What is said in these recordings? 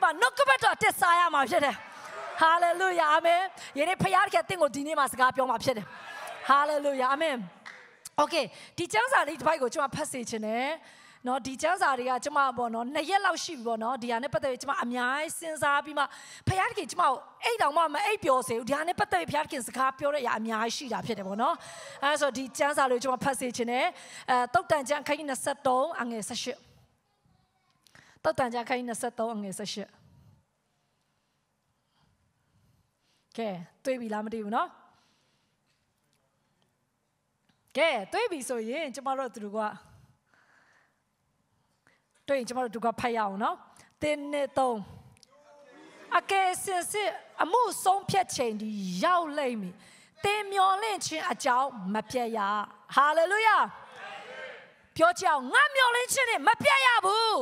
မှာနှုတ်ကပတ်တော်တက်စားရမှာဖြစ်တယ်ဟာလေလုယာအာမင်ယနေ့ဖခင်ကတင့်ကိုဒီနေ့မှာစကားပြောမှာဖြစ်တယ်ဟာလေလုယာအာမင်โอเคဒီကျမ်းစာလေးတစ်ပိုက်ကိုကျွန်မဖတ်စေချင်တယ်နော်ဒီကျမ်းစာတွေကကျွန်မပေါ့နော်2ရက်လောက်ရှိပြီပေါ့နော်ဒီဟာနဲ့ပတ်သက်ပြီးကျွန်မအများကြီးစဉ်းစားပြီးမှဖခင်ကကျွန်မအိတ်တောင်မှမအိတ်ပျော်စေဘူးဒီဟာနဲ့ပတ်သက်ပြီးဖခင်စကားပြောတဲ့အရာအများကြီးရှိတာဖြစ်တယ်ပေါ့နော်အဲဆိုဒီကျမ်းစာလေးကိုကျွန်မဖတ်စေချင်တယ်တုတ်တန်ကျမ်းခန်းကြီး23အငယ်18တုတ်တန်ကျမ်းခန်းကြီး23အငယ်18ကဲတွေးပြီလားမသိဘူးနော်ကဲတွေးပြီဆိုရင်ကျမတို့သူတို့ကတွေးရင်ကျမတို့သူကဖတ်ရအောင်နော်တင်းနဲ့3အကယ်စင်စစ်အမှုဆုံးဖြတ်ချိန်ဒီရောက်လိမ့်မည်တင်းမျောလင့်ခြင်းအကြောင်းမပြတ်ရဟာလေလုယာပြောကြအောင်ငါမျောလင့်ခြင်းနဲ့မပြတ်ရဘူး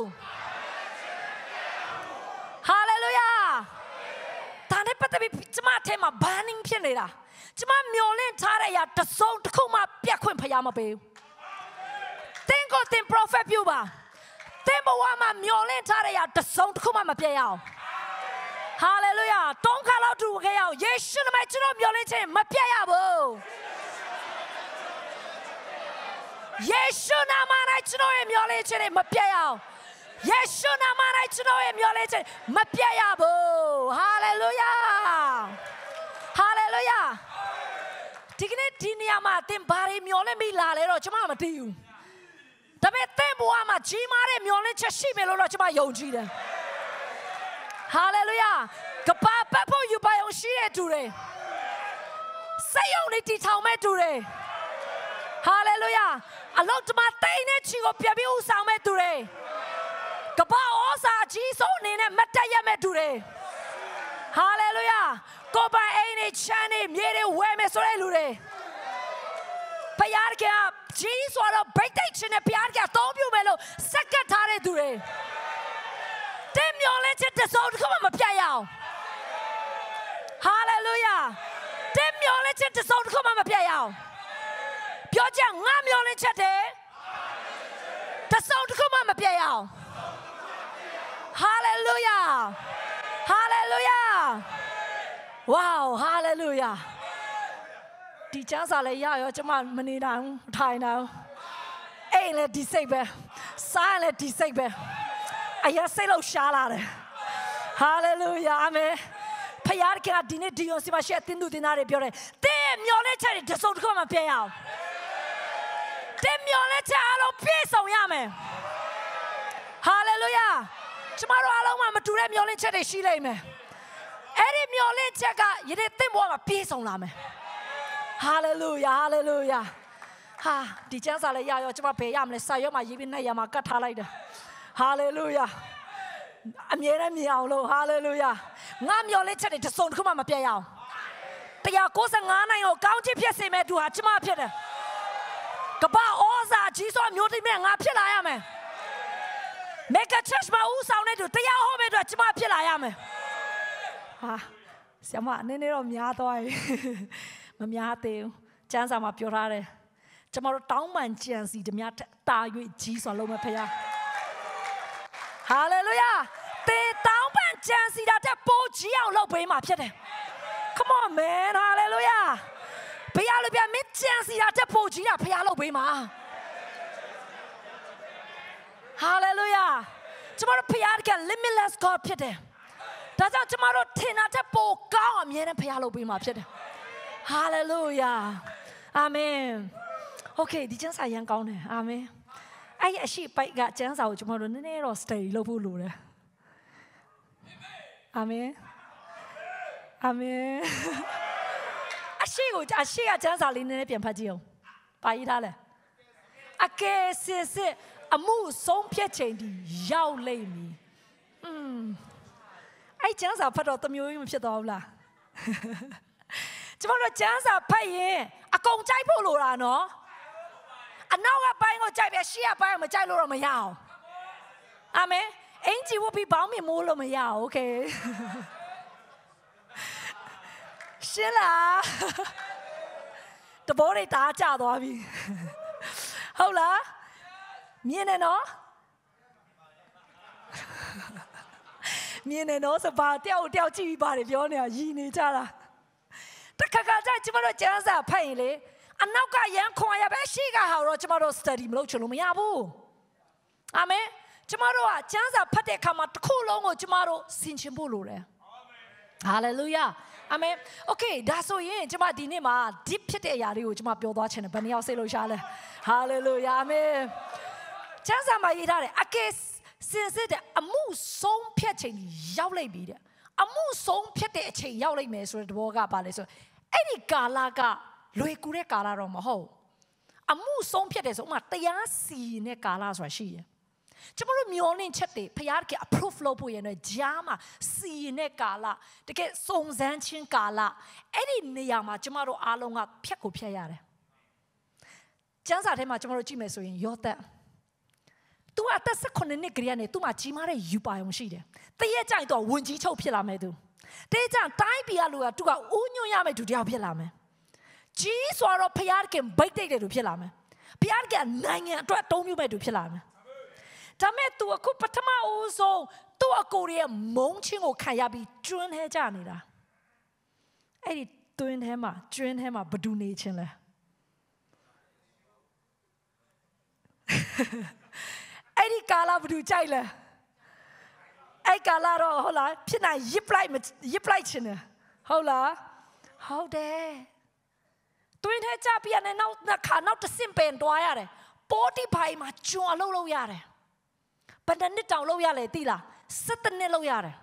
ဟာလေလုယာဒါနဲ့ပတ်သက်ပြီးကျမအထက်မှာ burning ဖြစ်နေတာကျမမျောလင့်ထားတဲ့အရာတစ်စုံတစ်ခုမှပြတ်ခွင့်ဖျားမပေးဘူးတင်းကိုတင်း prophet ပြုပါတင်းဘဝမှာမျောလင့်ထားတဲ့အရာတစ်စုံတစ်ခုမှမပြတ်ရအောင်ဟာလေလုယာတုံးခါလောက်တူခဲ့ရအောင်ယေရှုနာမကျွန်တော်မျောလင့်ခြင်းမပြတ်ရဘူးယေရှုနာမ၌ကျွန်တော်ရဲ့မျောလင့်ခြင်းမပြတ်ရအောင်ယေရှုနာမ၌ကျွန်တော်ရဲ့မျောလင့်ခြင်းမပြတ်ရဘူးဟာလေလုယာဟာလေလုယာဒီကနေ့ဒီနေရာမှာသင်ဘာတွေမျောလင့်ပြီးလာလဲတော့ကျွန်မမသိဘူးဒါပေမဲ့သင်ဘဝမှာကြီးမားတဲ့မျောလင့်ချက်ရှိမယ်လို့တော့ကျွန်မယုံကြည်တယ်ဟာလေလုယာကပါပတ်ဖို့ယူပါအောင်ရှိတဲ့သူတွေစိတ်ယုံနေတည်ထောင်မဲ့သူတွေဟာလေလုယာအလောက်တမတိတ်နဲ့ချီကိုပြပြဥဆောင်မဲ့သူတွေကပါဩစာကြီးဆုံးအနေနဲ့မတက်ရမဲ့သူတွေဟာလေလုယာကိုပိုင်အိမ်နဲ့ချမ်းနဲ့မြေတွေဝဲမယ်ဆိုတဲ့လူတွေဖယားကကြီးဆိုတော့ဗိတ်တိတ်ချင်းနဲ့ဖယားကအသုံးပြုမယ်လို့စက်ကတ်ထားတဲ့သူတွေတင်းမျောလင့်ချက်တစ်စုံတစ်ခုမှမပြတ်ရအောင်ဟာလေလုယာတင်းမျောလင့်ချက်တစ်စုံတစ်ခုမှမပြတ်ရအောင်ပြောကြငါမျောလင့်ချက်တဲ့တစ်စုံတစ်ခုမှမပြတ်ရအောင်ဟာလေလုယာဟာလေလုယာဝေါဟာလေလုယာဒီချမ်းစာလေးရရောကျွန်မမနေနိုင်ထိုင်နိုင်အိမ်လည်းဒီစိတ်ပဲစားလည်းဒီစိတ်ပဲအရာစိတ်လို့ရှားလာတယ်ဟာလေလုယာအာမင်ဖယားကဒီနေ့ဒီယုံစီမရှိအတင်းသူတင်သားတွေပြောတယ်တင်းမျောလဲချက်တွေတစုံတစ်ခုမှပြည့်ရအောင်တင်းမျောလဲချက်အလုံးပြည့်စုံရမယ်ဟာလေလုယာကျမတို့အားလုံးမတူတဲ့မျောလဲချက်တွေရှိလိမ့်မယ်အဲ့ဒီမျောလဲချက်ကယနေ့သင်ဘဝမှာပြည့်စုံလာမယ်ဟာလေလုယာဟာလေလုယာဟာဒီကျမ်းစာလေးရရောကျမဘယ်ရမလဲစာရွက်မှာရေးပြီးနဲ့ရမှာကတ်ထားလိုက်တယ်ဟာလေလုယာအမြဲတမ်းမြင်အောင်လို့ဟာလေလုယာငါမျောလဲချက်တွေတစ်စုံတစ်ခုမှမပြတ်ရအောင်195နိုင်ကိုကောင်းချီးဖြစ်စေမဲ့သူဟာကျမဖြစ်တယ်ကပ္ပဩဇာကြီးစွာမျိုးတိမဲ့ငါဖြစ်လာရမယ်မေဂါချက်မှာဦးဆောင်နေသူတရားဟောမဲ့သူကျမဖြစ်လာရမယ်ဟာဆရာမနည်းနည်းတော့များသွားပြီမများသေးဘူးကျမ်းစာမှာပြောထားတယ်ကျမတို့တောင်းပန်ကြံစီဓမြတာ၍ကြီးစွာလုံးမဲ့ဖခင်ဟာလေလုယာတေတောင်းပန်ကြံစီတာတဲ့ပိုးကြီးအောင်လုပ်ပေးမှာဖြစ်တယ် Come on man hallelujah ဘုရားလိုပြမင်းကြံစီတာတဲ့ပိုးကြီးတာဖခင်လုပ်ပေးမှာ hallelujah ကျမတို့ဖခင်က limitless God ဖြစ်တယ်ဒါကြောင့်ကျမတို့ထင်တာတဲ့ပိုးကောင်းအမြဲတမ်းဖခင်လုပ်ပေးမှာဖြစ်တယ် hallelujah amen okay ဒီကျမ်းစာရန်ကောင်းတယ် amen အဲ့အရှိပိုက်ကကျမ်းစာကိုကျွန်တော်တို့နည်းနည်းတော့ study လုပ်ဖို့လိုတယ်အာမင်အာမင်အရှိကကျမ်းစာလေးနည်းနည်းပြန်ဖတ်ကြည့်အောင်ပါရေးထားလဲအကယ်စစ်အမှုဆုံးဖြတ်ချိန်ဒီရောက်လိမ့်မည်အဲ့ကျမ်းစာဖတ်တော့တမျိုးကြီးမဖြစ်တော့ဘူးလားကျွန်တော်တို့ကျမ်းစာဖတ်ရင်အကုန်ကြိုက်ဖို့လိုတာနော်အနောက်ကပိုင်းကိုကြိုက်ပြရှေ့ကပိုင်းမကြိုက်လို့တော့မရအောင်အာမင်အင်ဂျီဝပြီးဘောင်းမြင်မိုးလို့မရအောင်โอเคရှင်းလားတဘောတွေတားကြသွားပြီဟုတ်လားမြင်နေနော်မြင်နေတော့ဆိုပါတယောက်ကြည့်ပြီးပါတယ်ပြောနေတာရည်နေကြတာတခါခါကျကျမတို့ကျမ်းစာဖတ်ရင်လေအနောက်ကရန်ခွန်ရပဲရှိကဟာတော့ကျမတို့ study မလုပ်ချင်လို့မရဘူးအာမင်ကျမတို့ကကျမ်းစာဖတ်တဲ့အခါမှာတစ်ခုလုံးကိုကျမတို့ဆင်ခြင်ဖို့လိုတယ်ဟာလေလုယာအာမင်โอเคဒါဆိုရင်ကျမဒီနေ့မှာ deep ဖြစ်တဲ့အရာတွေကိုကျမပြောသွားချင်တယ်ဘယ်နှယောက်စိတ်လို့ရှားလဲဟာလေလုယာအာမင်ကျမ်းစာမှာရေးထားတယ်အကယ်စင်စစ်တဲ့အမှုဆုံးဖြတ်ချိန်ရောက်လိုက်ပြီတဲ့အမှုဆုံးဖြတ်တဲ့အချိန်ရောက်လိုက်မယ်ဆိုတဲ့သဘောကပါလေဆိုအဲ့ဒီကာလကလွယ်ကူတဲ့ကာလတော့မဟုတ်အမှုဆုံးဖြတ်တယ်ဆိုဥမာတရားစီတဲ့ကာလဆိုတာရှိတယ်ကျမတို့မျောလင့်ချက်တွေဖျားက approve လုပ်ဖို့ရတဲ့ကြားမှာစီတဲ့ကာလတကယ်စုံစမ်းခြင်းကာလအဲ့ဒီနေရာမှာကျမတို့အားလုံးကဖြတ်ကိုဖြတ်ရတယ်ကျမ်းစာထဲမှာကျမတို့ကြည့်မယ်ဆိုရင်ယောသန်သူအသက်18နှစ်ကလေးကနေသူ့မှာကြီးမားတဲ့ယူပါယုံရှိတယ်တရက်ကြိုင်တော့ဝင်ကြီးချုပ်ဖြစ်လာမယ်သူတရက်ကြိုင်တိုင်းပြည်ကလူကသူကဦးညွှန်ရမယ်သူတယောက်ဖြစ်လာမယ်ကြီးဆိုတော့ဖျားကဗိတ်တိတ်တယ်သူဖြစ်လာမယ်ဖျားကနိုင်ငံအတွက်အသုံးပြုမဲ့သူဖြစ်လာမယ်ဒါမဲ့သူအခုပထမဦးဆုံးသူ့အကိုရဲ့မုန်းချင်းကိုခံရပြီးကျွန်းထဲကြနေတာအဲ့ဒီကျွန်းထဲမှာဘဒူနေချင်းလဲအဲ့ဒီကာလာဘဒူကြိုက်လဲအဲ့ကာလာတော့ဟုတ်လားဖြစ်နိုင်ရစ်ပလိုက်ချင်းတယ်ဟုတ်လားဟုတ်တယ်တွင်းထဲကြပြရတဲ့နောက်တစ်စင်ပင်တွားရတယ်ပိုတီဖိုင်မှာကျွန်းအလုပ်လုပ်ရတယ်ဘယ်နှစ်တောင်လုပ်ရလဲသိလား17နှစ်လုပ်ရတယ်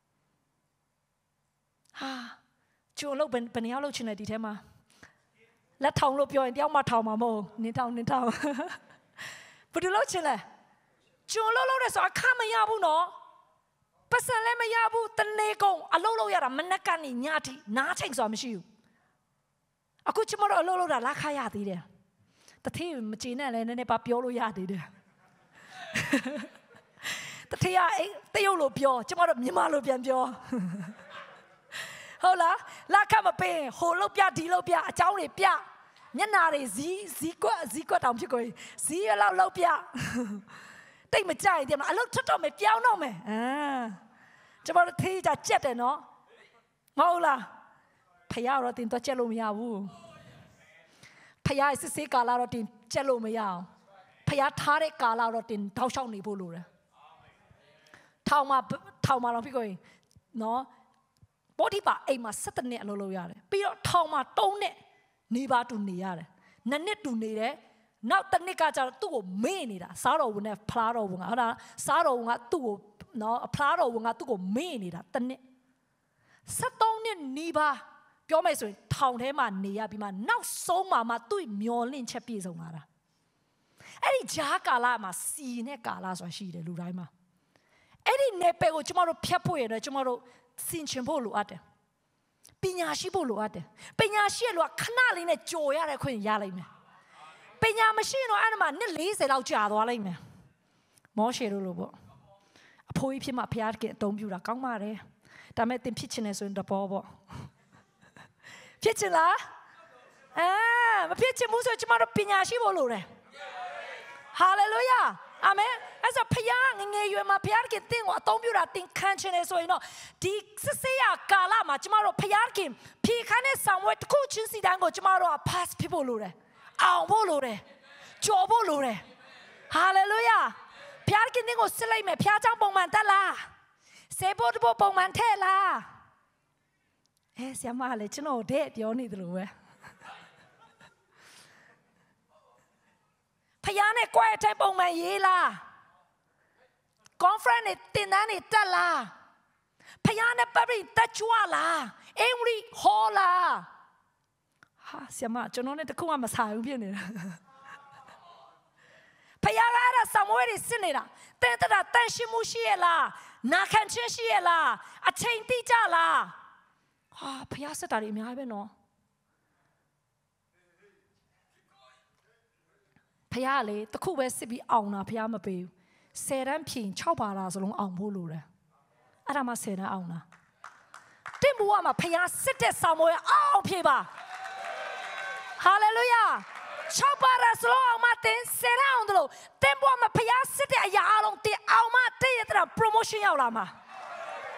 ဟာကျွန်းလုပ်ဘယ်နှစ်ယောက်လုပ်ချင်တယ်ဒီထဲမှာလက်ထောင်လို့ပြောရင်တယောက်မှထောင်မှာမဟုတ်နင်းထောင်ဘယ်သူလုပ်ချင်လဲကျွန်းလုပ်တဲ့ဆိုအခမရဘူးနော်ပတ်စံလည်းမရဘူးတနေ့ကုန်အလုပ်လုပ်ရတာမနက်ကနေညထိနားချိန်ဆိုတာမရှိဘူးအခုကျမတို့အလုပ်လုပ်တာလက်ခရသေးတယ်တထေးမကျေနပ်လဲနည်းနည်းပါပြောလို့ရသေးတယ်တထေးကတရုတ်လိုပြောကျမတို့မြန်မာလိုပြန်ပြောဟုတ်လားလက်ခမပေးဟိုလုပ်ပြဒီလုပ်ပြအကြောင်းတွေပြမျက်နာတွေဇီးကွက်တောင်ဖြစ်ကုန်ဇီးရလောက်လုပ်ပြတိတ်မကြိုက်တယ်မအလုပ်ထတော့မယ်ပြောင်းတော့မယ်ကျမတို့ထေးကြကြက်တယ်နော်မဟုတ်လားဖယားတော့တင်တော့ကြက်လို့မရဘူးဖယားစစ်စစ်ကာလာတော့တင်ကြက်လို့မရအောင်ဖယားထားတဲ့ကာလာတော့တင်ထောက်လျှောက်နေဖို့လိုတယ်ထောင်မှာတော့ဖြစ်ကုန်နော်ဘောဒီပါအိမ်မှာ17နှစ်အလုပ်လုပ်ရတယ်ပြီးတော့ထောင်မှာ3နှစ်နေပါတူနေရတယ်2နှစ်တူနေတယ်နောက်တစ်နှစ်ကကျတော့သူ့ကိုမေ့နေတာစားတော်ဝင်နဲ့ဖလားတော်ဝင်ကဟုတ်လားစားတော်ဝင်ကသူ့ကိုနော်အဖလားတော်ဝင်ကသူ့ကိုမေ့နေတာတစ်နှစ်73နှစ်နေပါပြောမယ်ဆိုရင်ထောင်ထဲမှာနေရပြီးမှနောက်ဆုံးမှသူ့မျောလင့်ချက်ပြည့်စုံလာတာအဲ့ဒီဂျားကာလမှာစီနဲ့ကာလဆိုတာရှိတယ်လူတိုင်းမှာအဲ့ဒီနယ်ပယ်ကိုကျမတို့ဖျက်ဖို့ရတယ်ကျမတို့စင်ချင်ဖို့လိုအပ်တယ်ပညာရှိဖို့လိုအပ်တယ်ပညာရှိရလို့ခဏလေးနဲ့ကြော်ရတဲ့ခွင့်ရလိုက်မယ်ပညာမရှိတော့အဲ့ဒါမှနှစ်40လောက်ကြာသွားလိုက်မယ်မောရှေတို့လိုပေါ့အဖိုးကြီးဖြစ်မှဖျားကအတုံးပြူတာကောင်းပါတယ်ဒါမဲ့သင်ဖြစ်ချင်တယ်ဆိုရင်တဘောပေါ့ဖြစ်ချင်လားမဖြစ်ချင်ဘူးဆိုကျမတို့ပညာရှိဖို့လိုတယ်ဟာလေလုယာအာမင်အဲ့ဆိုဖခင်ငငယ်ရွယ်မှာဖခင်ကတင်းကိုအသုံးပြုတာတင်ခံချင်တယ်ဆိုရင်တော့ဒီစစ်စေးရကာလမှာကျမတို့ဖခင်ဖြေခန်းတဲ့ဆောင်ဝဲတစ်ခုချင်းစီတိုင်းကိုကျမတို့က pass ဖြစ်ဖို့လိုတယ်အောင်ဖို့လိုတယ်ကြော်ဖို့လိုတယ်ဟာလေလုယာဖခင်ကတင်းကိုစစ်လိုက်မယ်ဖခင်ကြောင့်ပုံမှန်တက်လားစေဖို့တဖို့ပုံမှန်ထဲလားဆရာမလည်းကျွန်တော်တဲ့ပြောနေတယ်လို့ပဲဖယားနဲ့ကြွယ်တဲ့ပုံမှန်ရေးလား conference နဲ့တင်တန်းတွေတက်လားဖယားနဲ့ပတ်ပြီးတက်ကြွလားအင်္ဂလိပ်ဟောလားဟာဆရာမကျွန်တော်နဲ့တခုမှမဆိုင်ဘူးဖြစ်နေတာဖယားကအဲ့ဒါဆမွေးတွေစစ်နေတာတဲ့တာတန်ရှင်းမှုရှိရလားနာခံခြင်းရှိရလားအချိန်တိကျလားဟာဖယားစစ်တာတွေအများကြီးပဲနော်ဖယားလေတခုပဲစစ်ပြီးအောင်တာဖယားမပေးဘူး10တန်းဖြင်6ပါလားစလုံးအောင်ဖို့လိုတယ်အဲ့ဒါမှ10တန်းအောင်တာတင်ဘူကမှာဖယားစစ်တဲ့ဆောင်မွေးအောင်ဖြေပါဟာလေလုယာ6ပါလားစလုံးအောင်မတင်10တန်းအောင်တယ်လို့တင်ဘူကမှာဖယားစစ်တဲ့အရာအလုံးတင်အောင်မတည့်ရတဲ့ promotion ရောက်လာမှာ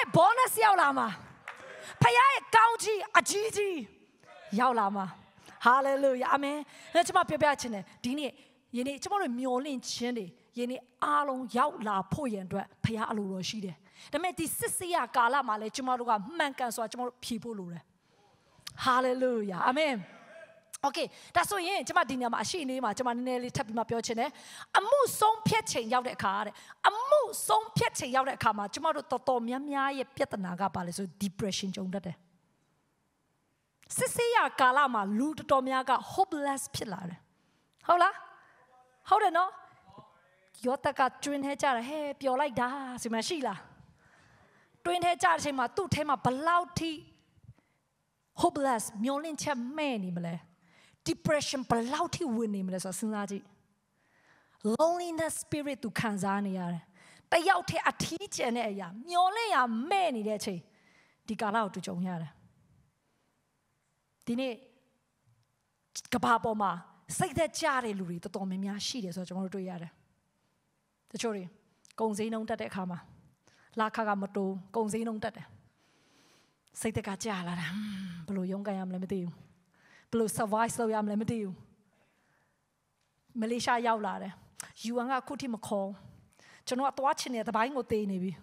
bonus ရောက်လာမှာဖခင်ရဲ့ကောင်းကြီးအကြီးကြီးရောက်လာမှာ hallelujah amen ကျွန်မပြောပြချင်တယ်ဒီနေ့ယနေ့ကျွန်တော်တို့မျှော်လင့်ခြင်းတွေယနေ့အားလုံးရောက်လာဖို့ရန်အတွက်ဖခင်အလိုတော်ရှိတယ်ဒါပေမဲ့ဒီစစ်ဆေးရကာလမှာလည်းကျွန်တော်တို့ကမှန်ကန်စွာကျွန်တော်တို့ဖြေဖို့လိုတယ် hallelujah amen okay ဒါဆိုရင်ကျွန်မဒီနေရာမှာအရှိနေမှာကျွန်မနည်းနည်းလေးထပ်ပြီးမှပြောချင်တယ်အမှုဆုံးဖြတ်ချိန်ရောက်တဲ့အခါတဲ့အမှုဆုံးဖြတ်ချိန်ရောက်တဲ့အခါမှာကျွန်မတို့တော်တော်များများရဲ့ပြဿနာကပါလဲဆို depression ကြုံတတ်တယ်စစ်ဆေးရကာလမှာလူတော်တော်များက hopeless ဖြစ်လာတယ်ဟုတ်လားဟုတ်တယ်နော်ယောသကတွင်ထဲကြတယ်ဟဲ့ပျော်လိုက်တာဆိုမှရှိလားတွင်ထဲကြတဲ့အချိန်မှာသူ့ထဲမှာဘလောက်ထိ hopeless မျောလင့်ချက်မဲ့နေမလဲ depression ဘလောက်ထိဝင်နေမလဲဆိုတော့စဉ်းစားကြည့် loneliness spirit သူခံစားနေရတယ်တယောက်တည်းအထီးကျန်တဲ့အရာမျောလင့်ရမဲ့နေတဲ့အချိန်ဒီကာလကိုသူကြုံရတယ်ဒီနေ့ကဘာပေါ်မှာစိတ်သက်ကြတဲ့လူတွေတော်တော်များများရှိတယ်ဆိုတော့ကျွန်တော်တို့တွေ့ရတယ်တချို့တွေကုံစင်းနှုံတက်တဲ့အခါမှာလာခကမတိုးကုံစင်းနှုံတက်တယ်စိတ်တက်ကကြာလာတာဘယ်လိုရုန်းကန်ရမလဲမသိဘူးဘယ်လို survive လုပ်ရမလဲမသိဘူးမလေးရှားရောက်လာတယ် UN ကခုထိမခေါ်ကျွန်တော်အသွားချင်တဲ့တပိုင်းကိုတေးနေပြီ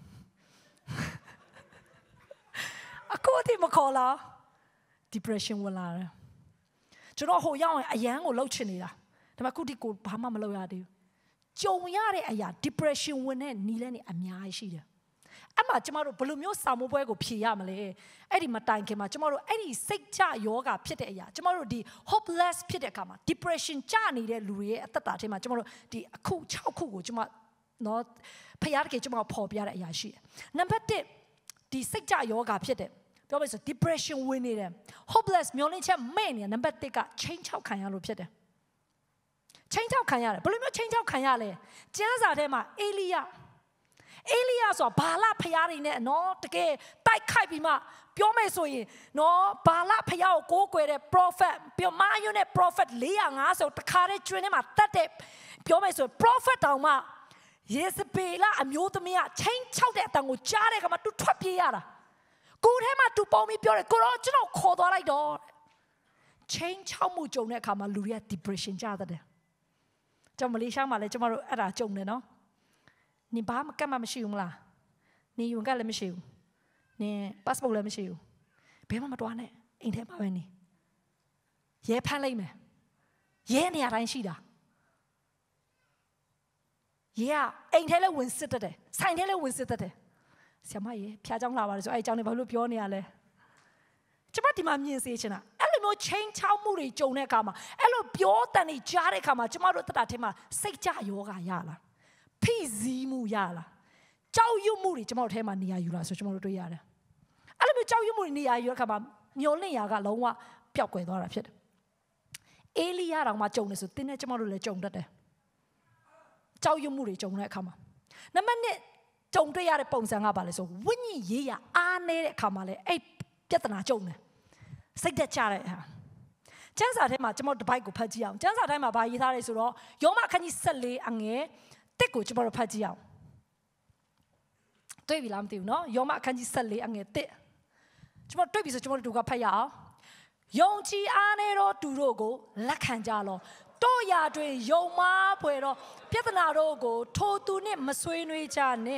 အခုထိမခေါ်လား depression ဝင်လာတယ်ကျွန်တော်ဟိုရောက်ရင်အရန်ကိုလှုပ်ချင်နေတာဒါပေမဲ့ခုထိကိုဘာမှမလုပ်ရသေးဘူးကြုံရတဲ့အရာ depression ဝင်တဲ့နီးလဲနေအများကြီးရှိတယ်အဲ့မှာကျမတို့ဘယ်လိုမျိုးစာမိုးပွဲကိုဖြေရမလဲအဲ့ဒီမတိုင်ခင်မှာကျမတို့အဲ့ဒီစိတ်ကြယောဂဖြစ်တဲ့အရာကျမတို့ဒီ hopeless ဖြစ်တဲ့အခါမှာ depression ကျနေတဲ့လူတွေရဲ့အသက်တာထဲမှာကျမတို့ဒီအခု6ခုကိုကျမနော်ဖျားတကယ်ကျမဖော်ပြတဲ့အရာရှိတယ်နံပါတ်1ဒီစိတ်ကြယောဂဖြစ်တဲ့ပြောမယ်ဆို depression ဝင်နေတယ် hopeless မျောလင့်ချက်မဲ့နေနံပါတ်1ကချိန်ချောက်ခံရလို့ဖြစ်တယ်ချိန်ချောက်ခံရတယ်ဘယ်လိုမျိုးချိန်ချောက်ခံရလဲကျမ်းစာထဲမှာအေလိယဆိုတာဘာလဖျားတွေနဲ့နော်တကယ်တိုက်ခိုက်ပြီးမှပြောမယ်ဆိုရင်နော်ဘာလဖျားကိုကိုးကွယ်တဲ့ prophet ပြောမာယုနဲ့ prophet 450တခါတည်းကျွင်းထဲမှာတတ်တဲ့ပြောမယ်ဆို prophet တောင်မှယေဇဗေလအမျိုးသမီးကချိန်ချောက်တဲ့အတန်ကိုကြားတဲ့အခါမှာသူထွက်ပြေးရတာကိုယ်ထဲမှာသူပုံပြီးပြောတယ်ကိုတော့ကျွန်တော်ခေါ်သွားလိုက်တော့ချိန်ချောက်မှုကြုံတဲ့အခါမှာလူတွေက depression ကြတဲ့ကျွန်မလေးရှားမှာလည်းကျမတို့အဲ့ဒါကြုံတယ်နော်နင်ဘာမှကတ်မှမရှိဘူးမလားနင်ယူကလည်းမရှိဘူးနင် passport လည်းမရှိဘူးဘယ်မှမတွားနဲ့အိမ်ထဲမှာပဲနေရဲဖမ်းလိုက်မယ်ရဲနေရာတိုင်းရှိတာရဲကအိမ်ထဲလည်းဝင်စစ်တတ်တယ်ဆိုင်ထဲလည်းဝင်စစ်တတ်တယ်ဆရာမရေဖျားเจ้าလာပါတယ်ဆိုအဲ့အကြောင်းတွေဘာလို့ပြောနေရလဲကျမဒီမှာမြင်စေချင်တာအဲ့လိုမျိုးချိန်ချောက်မှုတွေကြုံတဲ့အခါမှာအဲ့လိုပြောတန်တွေကြားတဲ့အခါမှာကျမတို့တက်တာထဲမှာစိတ်ကြယောဂရလာဖိစီးမှုရလာကြောက်ရွံ့မှုတွေကျမတို့ထဲမှာနေရာယူလာဆိုကျမတို့တွေ့ရတယ်အဲ့လိုမျိုးကြောက်ရွံ့မှုတွေနေရာယူတဲ့အခါမှာမျောလင့်ရာကလုံးဝပျောက်ကွယ်သွားတာဖြစ်တယ်အေလိယတော်မှာကြုံနေဆိုတင်းနဲ့ကျမတို့လည်းကြုံတတ်တယ်ကြောက်ရွံ့မှုတွေကြုံတဲ့အခါမှာနံပါတ်1ကြုံတွေ့ရတဲ့ပုံစံကဘာလဲဆိုဝိညာဉ်ရေးရအားနေတဲ့အခါမှာလည်းအဲ့ပြဿနာကြုံတယ်စိတ်သက်ကြတဲ့ဟာကျမ်းစာထဲမှာကျွန်တော်တပိုက်ကိုဖတ်ကြည့်အောင်ကျမ်းစာထဲမှာဗာရေးထားတယ်ဆိုတော့ယောမအခန်းကြီး14အငယ်1ကိုကျွန်တော်ဖတ်ကြည့်အောင်တွေ့ပြီလားမသိဘူးနော်ယောမအခန်းကြီး14အငယ်1ကျွန်တော်တွေ့ပြီဆိုကျွန်တော်တို့ကဖတ်ရအောင်ယုံကြည်အားနေတော့သူတို့ကိုလက်ခံကြလောတို့ရာတွင်ယုံမားဖွယ်တော့ပြဿနာတို့ကိုထိုသူနှင့်မဆွေးနွေးကြနဲ့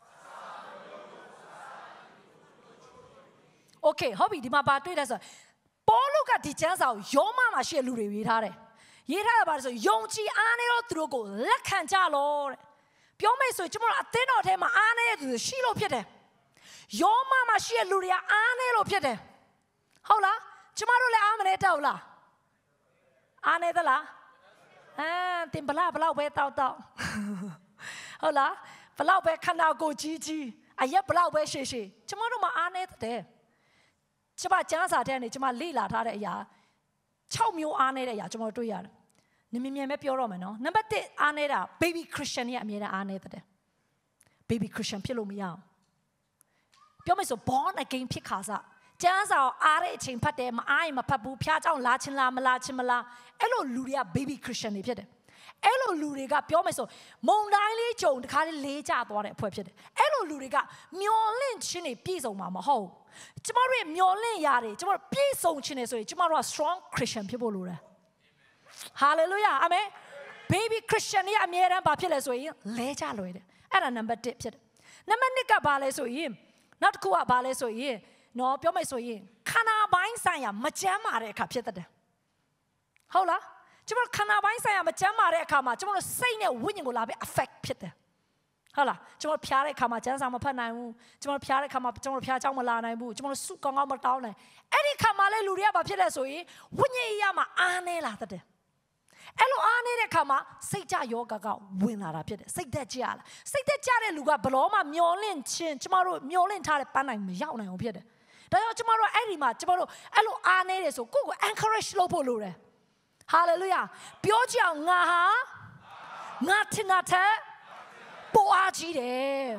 โอเคဟုတ်ပြီဒီမှာပါတွေ့တယ်ဆိုပေါလုကဒီကျမ်းစာကိုယောမမှာရှိတဲ့လူတွေရေးထားတယ်ရေးထားတာပါဆိုယုံကြည်အားနေတော့သူတို့ကိုလက်ခံကြလောတဲ့ပြောမယ်ဆိုကျွန်တော်အသင်းတော်ထဲမှာအားနေတဲ့သူရှိလို့ဖြစ်တယ်ယောမမှာရှိတဲ့လူတွေကအားနေလို့ဖြစ်တယ်ဟုတ်လားကျမတို့လည်းအားမနေတော့လားအားနေသလားတင်ဘလောက်ပဲတောက်ဟုတ်လားဘလောက်ပဲခန္ဓာကိုယ်ကြီးအရက်ဘလောက်ပဲရှည်ကျမတို့မှာအားနေတဲ့ကျမကျမ်းစာထဲကနေကျမလေ့လာထားတဲ့အရာ6မျိုးအားနေတဲ့အရာကျွန်တော်တွေ့ရတယ်နင်မြင်ပဲပြောတော့မယ်နော်နံပါတ်1အားနေတာ baby Christian ရဲ့အမြဲတမ်းအားနေတဲ့ baby Christian ဖြစ်လို့မရအောင်ပြောမယ်ဆို born again ဖြစ်ခါစားကျမ်းစာကိုအားတဲ့အချိန်ဖတ်တယ်မအားရင်မဖတ်ဘူးဖျားเจ้าလာချင်းလားမလာချင်းမလားအဲ့လိုလူတွေက baby Christian တွေဖြစ်တယ်အဲ့လိုလူတွေကပြောမယ်ဆိုမုံတိုင်းလေးကြုံတခါလေးကျသွားတဲ့အဖွဲ့ဖြစ်တယ်အဲ့လိုလူတွေကမျောလင့်ခြင်းတွေပြည့်စုံမှာမဟုတ်ကျမတို့ရဲ့မျောလင့်ရတယ်ကျမတို့ပြည့်စုံခြင်းတွေဆိုရင်ကျမတို့က strong Christian ဖြစ်ဖို့လိုတယ် Hallelujah Amen baby Christian ရဲ့အမြဲတမ်းဘာဖြစ်လဲဆိုရင်လဲကြလွယ်တယ်အဲ့ဒါနံပါတ်1ဖြစ်တယ်နံပါတ်2ကဘာလဲဆိုရင်နောက်တစ်ခုကဘာလဲဆိုရင်နော်ပြောမယ်ဆိုရင်ခန္ဓာပိုင်းဆိုင်ရာမကျန်းမာတဲ့အခါဖြစ်တတ်တယ်ဟုတ်လားကျမတို့ခန္ဓာပိုင်းဆိုင်ရာမကျန်းမာတဲ့အခါမှာကျမတို့စိတ်နဲ့ဝိညာဉ်ကိုလာပြီး affect ဖြစ်တယ်ဟုတ်လားကျမတို့ဖျားတဲ့အခါမှာကျန်းစာမဖတ်နိုင်ဘူးကျမတို့ဖျားတဲ့အခါမှာကျမတို့ဖျားเจ้าမလာနိုင်ဘူးကျမတို့စုကောင်းကောင်းမတောင်းနိုင်အဲ့ဒီခါမှာလဲလူတွေကဘာဖြစ်လဲဆိုရင်ဝိညာဉ်အရာမှာအားနေလာတတ်တယ်အဲ့လိုအားနေတဲ့အခါမှာစိတ်ကြယောဂကဝင်လာတာဖြစ်တယ်စိတ်သက်ကြလာစိတ်သက်ကြတဲ့လူကဘလို့မှမျောလင့်ခြင်းကျမတို့မျောလင့်ထားတဲ့ပန်းနိုင်မရောက်နိုင်အောင်ဖြစ်တယ်ဒါကြောင့်ကျမတို့အဲ့ဒီမှာကျမတို့အဲ့လိုအားနေတယ်ဆိုကိုယ့်ကို encourage လုပ်ဖို့လိုတယ် Hallelujah ပြောကြအောင်ငါဟာငါထင်တာထက်ပိုအားကြီးတယ်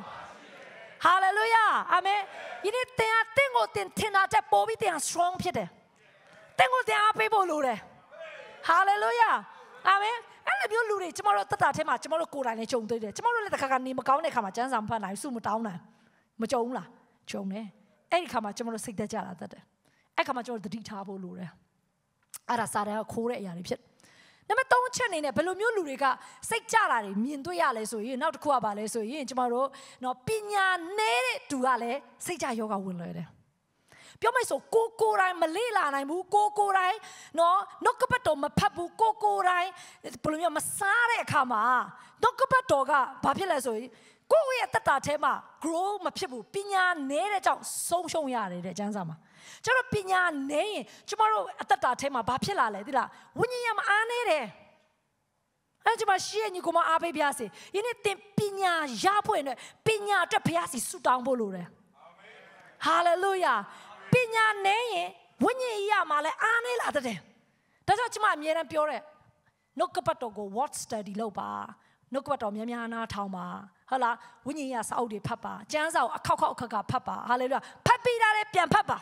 Hallelujah Amen ဒီနေ့တင်ကိုတင်ထင်တာထက်ပိုပြီးတင် strong ဖြစ်တယ်တင်ကိုတင်အားပေးဖို့လိုတယ် Hallelujah Amen အဲ့လိုမျိုးလူတွေကျမတို့တတ်တာထဲမှာကျမတို့ကိုယ်တိုင်လည်းကြုံတွေ့တယ်ကျမတို့လည်းတစ်ခါကနေမကောင်းတဲ့ခါမှာကျန်းစာမဖတ်နိုင်စုမတောင်းနိုင်မကြုံဘူးလားကြုံတယ်အဲ့ဒီခါမှာကျမတို့စိတ်သက်ကြတာတတ်တယ်အဲ့ခါမှာကျမတို့သတိထားဖို့လိုတယ်အဲ့ဒါစာတန်ကခိုးတဲ့အရာတွေဖြစ်နံပါတ်3ချက်အနေနဲ့ဘယ်လိုမျိုးလူတွေကစိတ်ကြတာတွေမြင်တွေ့ရလဲဆိုရင်နောက်တစ်ခုကပါလဲဆိုရင်ကျမတို့နော်ပညာနေတဲ့သူကလည်းစိတ်ကြယောဂဝင်လွယ်တယ်ပြောမယ်ဆိုကိုတိုင်းမလေ့လာနိုင်ဘူးကိုတိုင်းနော်နှုတ်ကပတ်တော်မဖတ်ဘူးကိုတိုင်းဘယ်လိုမျိုးမစားတဲ့အခါမှာနှုတ်ကပတ်တော်ကဘာဖြစ်လဲဆိုရင်ကိုယ့်ရဲ့တတ်တာထဲမှာ grow မဖြစ်ဘူးပညာနေတဲ့ကြောင့်ဆုံးရှုံးရတယ်တဲ့ကျမ်းစာမှာကျွန်တော်ပညာနေရင်ကျမတို့အတ္တထဲမှာဘာဖြစ်လာလဲသိလားဝိညာဉ်ရမအားနေတယ်အဲ့ကျမရှိရင်ညီကမအားပေးပြစေယနေ့သင်ပညာရဖို့နဲ့ပညာအတွက်ဘုရားစီဆုတောင်းဖို့လိုတယ်အာမင်ဟာလေလုယာပညာနေရင်ဝိညာဉ်ရမှာလဲအားနေလာတဲ့ဒါကြောင့်ကျမအမြဲတမ်းပြောတယ်နှုတ်ကပတ်တော်ကို word study လုပ်ပါနှုတ်ကပတ်တော်များများနားထောင်ပါဟုတ်လားဝိညာဉ်ရစာအုပ်တွေဖတ်ပါကျမ်းစာကိုအခါဖတ်ပါဟာလေလုယာဖတ်ပြီးတာလည်းပြန်ဖတ်ပါ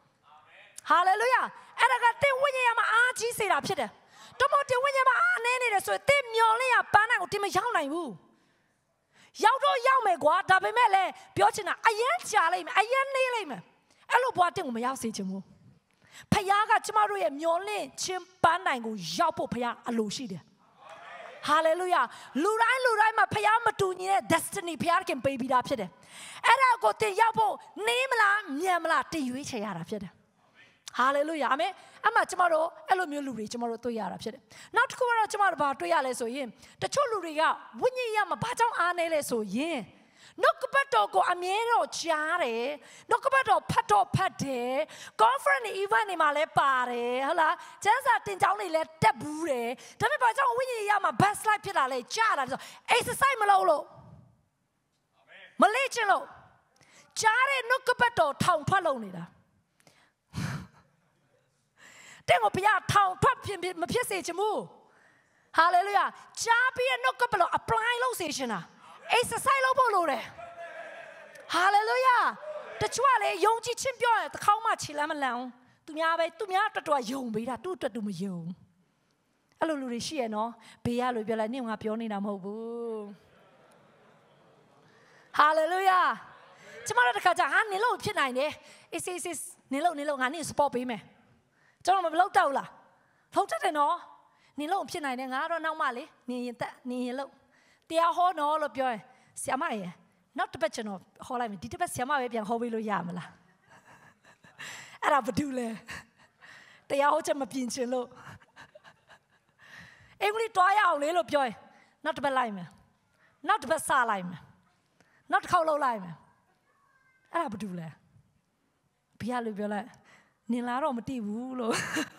Hallelujah အဲ့ဒါကတင်ဝိညာဉ်ရမှာအားကြီးစေတာဖြစ်တယ်။တမို့တင်ဝိညာဉ်မှာအားနေနေတယ်ဆိုရင်တင်မျော်လင့်ရပန်းနိုင်ကိုတင်မရောက်နိုင်ဘူး။ရောက်တော့ရောက်မယ်ကွာဒါပေမဲ့လည်းပြောချင်တာအယမ်းကြာလိမ့်မယ်အယမ်းနေလိမ့်မယ်။အဲ့လိုဘွားတင်ကိုမရောက်စေချင်ဘူး။ဖခင်ကကျမတို့ရဲ့မျော်လင့်ခြင်းပန်းနိုင်ကိုရောက်ဖို့ဖခင်အလိုရှိတယ်။ Hallelujah လူတိုင်းမှာဖခင်မတူညီတဲ့ destiny ဖခင်ပေးပြီးသားဖြစ်တယ်။အဲ့ဒါကိုတင်ရောက်ဖို့နေမလားမြန်မလားတင်ရွေးချယ်ရတာဖြစ်တယ်Hallelujah အာမင်အမှကျမတို့အဲ့လိုမျိုးလူတွေကျမတို့တွေ့ရတာဖြစ်တယ်နောက်တစ်ခုကတော့ကျမတို့ဘာတွေ့ရလဲဆိုရင်တချို့လူတွေကဝိညာဉ်ရမှာဘာကြောင့်အားနေလဲဆိုရင်နှုတ်ကပတ်တော်ကိုအမြဲတော့ကြားတယ်နှုတ်ကပတ်တော်ဖတ်တယ် conference event တွေမှာလည်းပါတယ်ဟုတ်လားကျမ်းစာတင်ကြောင်းတွေလည်းတက်ဘူးတယ်ဒါပေမဲ့ဘာကြောင့်ဝိညာဉ်ရမှာ bad slide ဖြစ်လာလဲကြားတာဆို exercise မလုပ်လို့မလေ့ကျင့်လို့ကြားတဲ့နှုတ်ကပတ်တော်ထောင်ထွက်လုံနေတာတဲ့ကိုဘုရားထောင်ထွက်မဖြစ်စေချင်ဘူးဟာလေလုယာကြားပြီးနှုတ်ကပတ်တော် apply လုပ်စေချင်တာ exercise လုပ်ဖို့လိုတယ်ဟာလေလုယာတချို့ကလေယုံကြည်ခြင်းပြောရင်တစ်ခေါက်မှခြေလမ်းမလန်ဘူးသူများတော်တော်ယုံပေးတာသူ့အတွက်သူမယုံအဲ့လိုလူတွေရှိရနော်ဘေးရလို့ပြောလိုက်နင့်ငါပြောနေတာမဟုတ်ဘူးဟာလေလုယာကျမတို့တခါကြာဟာနင်လို့ဖြစ်နိုင်တယ်အေးနင်လို့ငါနင့် support ပေးမယ်ကျွန်တော်မလုပ်တော့လားဟုတ်တယ်နော်နင်လုံးဖြစ်နိုင်တယ်ငါတော့နောက်မှလေနင်ရင်လို့တရားဟောနော်လို့ပြောရင်ဆရာမရေနောက်တစ်ပတ်ကျွန်တော်ဟောလိုက်မယ်ဒီတစ်ပတ်ဆရာမပဲပြန်ဟောပေးလို့ရမလားအဲ့ဒါဘာတူလဲတရားဟောချက်မပြင်ချင်လို့အင်္ဂလိပ်တွားရအောင်လေလို့ပြောရင်နောက်တစ်ပတ်လိုက်မယ်နောက်တစ်ပတ်စလိုက်မယ်နောက်တစ်ခေါက်လုပ်လိုက်မယ်အဲ့ဒါဘာတူလဲဘုရားလို့ပြောလိုက်နင်လာတော့မတိဘူးလို့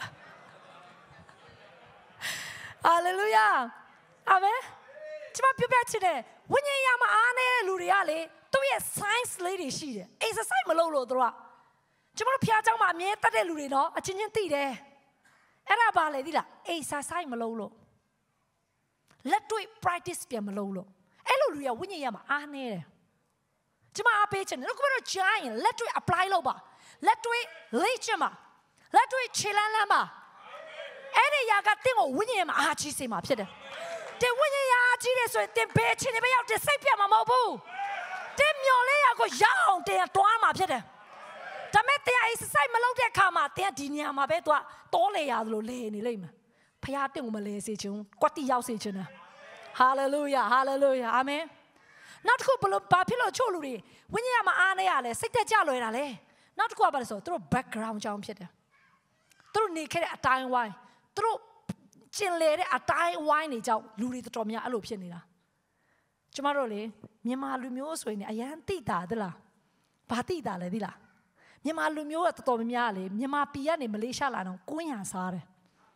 ဟာလေလုယာအာမင်ကျမပြောပြချင်တယ်ဝိညာဉ်ရမှာအားနေတဲ့လူတွေကလေသူ့ရဲ့ science လေးတွေရှိတယ် exercise မလုပ်လို့သူကကျမတို့ဖျားเจ้าမှာအမြဲတတ်တဲ့လူတွေနော်အချင်းချင်းသိတယ်အဲ့ဒါပါလေသိလား exercise မလုပ်လို့လက်တွေ့ practice ပြန်မလုပ်လို့အဲ့လိုလူတွေကဝိညာဉ်ရမှာအားနေတယ်ကျမအားပေးချင်တယ်ကိုကတော့ကြားရင်လက်တွေ့ apply လုပ်ပါလက်တွေ့လေ့ကျင့်ပါလက်တွေ့ခြေလမ်းပါအဲ့ဒီຢာကတင့်ကိုဝိညာဉ်မှာအားကြီးစေမှာဖြစ်တယ်တင်ဝိညာဉ်အားကြီးတယ်ဆိုရင်တင်ဘယ်ချင်းပဲရောက်တင်စိတ်ပြတ်မှာမဟုတ်ဘူးတင်မျော်လေးရကိုရအောင်တင်တွားမှာဖြစ်တယ်ဒါမဲ့တင် exercise မလုပ်တဲ့အခါမှာတင်ဒီနေရာမှာပဲသွားတောလေရတယ်လို့လေနေလိမ့်မယ်ဖခင်တင်ကိုမလဲစေချင်ကွက်တိရောက်စေချင်တယ်ဟာလေလုယာဟာလေလုယာအာမင်နောက်တစ်ခုဘလို့ဘာဖြစ်လို့ချို့လူတွေဝိညာဉ်မှာအားနေရလဲစိတ်သက်ကြလွယ်တာလဲနောက်တစ်ခုကဘာလဲဆိုတော့သူတို့ background ကြောင့်ဖြစ်တယ်သူတို့နေခဲ့တဲ့အတိုင်းဝိုင်းသူတို့ကျင်လေတဲ့အတိုင်းဝိုင်းနေကြောင့်လူတွေတော်တော်များအဲ့လိုဖြစ်နေတာကျမတို့လေမြန်မာလူမျိုးဆိုရင်အရန်တိတာသလားဘာတိတာလဲသိလားမြန်မာလူမျိုးကတော်တော်များလေမြန်မာပြည်ကနေမလေးရှားလာတော့ကွင်းရစားတယ်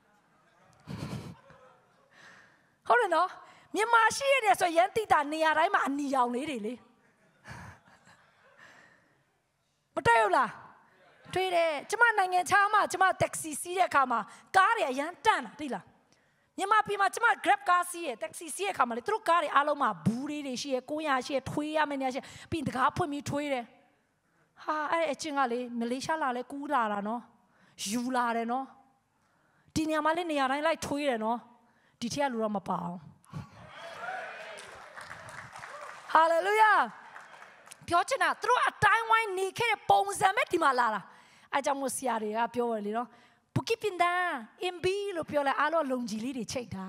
ဟုတ်တယ်နော်မြန်မာရှိရတယ်ဆိုရန်တိတာနေရာတိုင်းမှာအနီရောင်လေးတွေလေမတွေ့ဘူးလားတွေ့တယ်ကျမနိုင်ငံခြားမှာကျမတက္ကစီစီးတဲ့အခါမှာကားတွေအရန်တန့်တာသိလားမြန်မာပြည်မှာကျမ Grab ကားစီးရတက္ကစီစီးတဲ့အခါမှာလေသူတို့ကားတွေအားလုံးမှာဘူးတွေရှိရကိုရရှိရထွေးရမယ့်နေရာရှိပြီးတကားဖွင့်ပြီးထွေးတယ်ဟာအဲ့အချင်းကလေမလေးရှားလာလဲကူးလာတာနော်ယူလာတယ်နော်ဒီနေရာမှာလေနေရာတိုင်းလိုက်ထွေးတယ်နော်ဒီထက်လူတော့မပါအောင်ဟာလေလုယာပြောချင်တာသူတို့အတိုင်းဝိုင်းနေခဲ့တဲ့ပုံစံပဲဒီမှာလာတာအဲကြောင့်မို့ဆရာတွေကပြောရလေနော်ပုကိပင်ဒါအင်ဘီလို့ပြောလဲအားလုံးလုံကြီးလေးတွေချိတ်တာ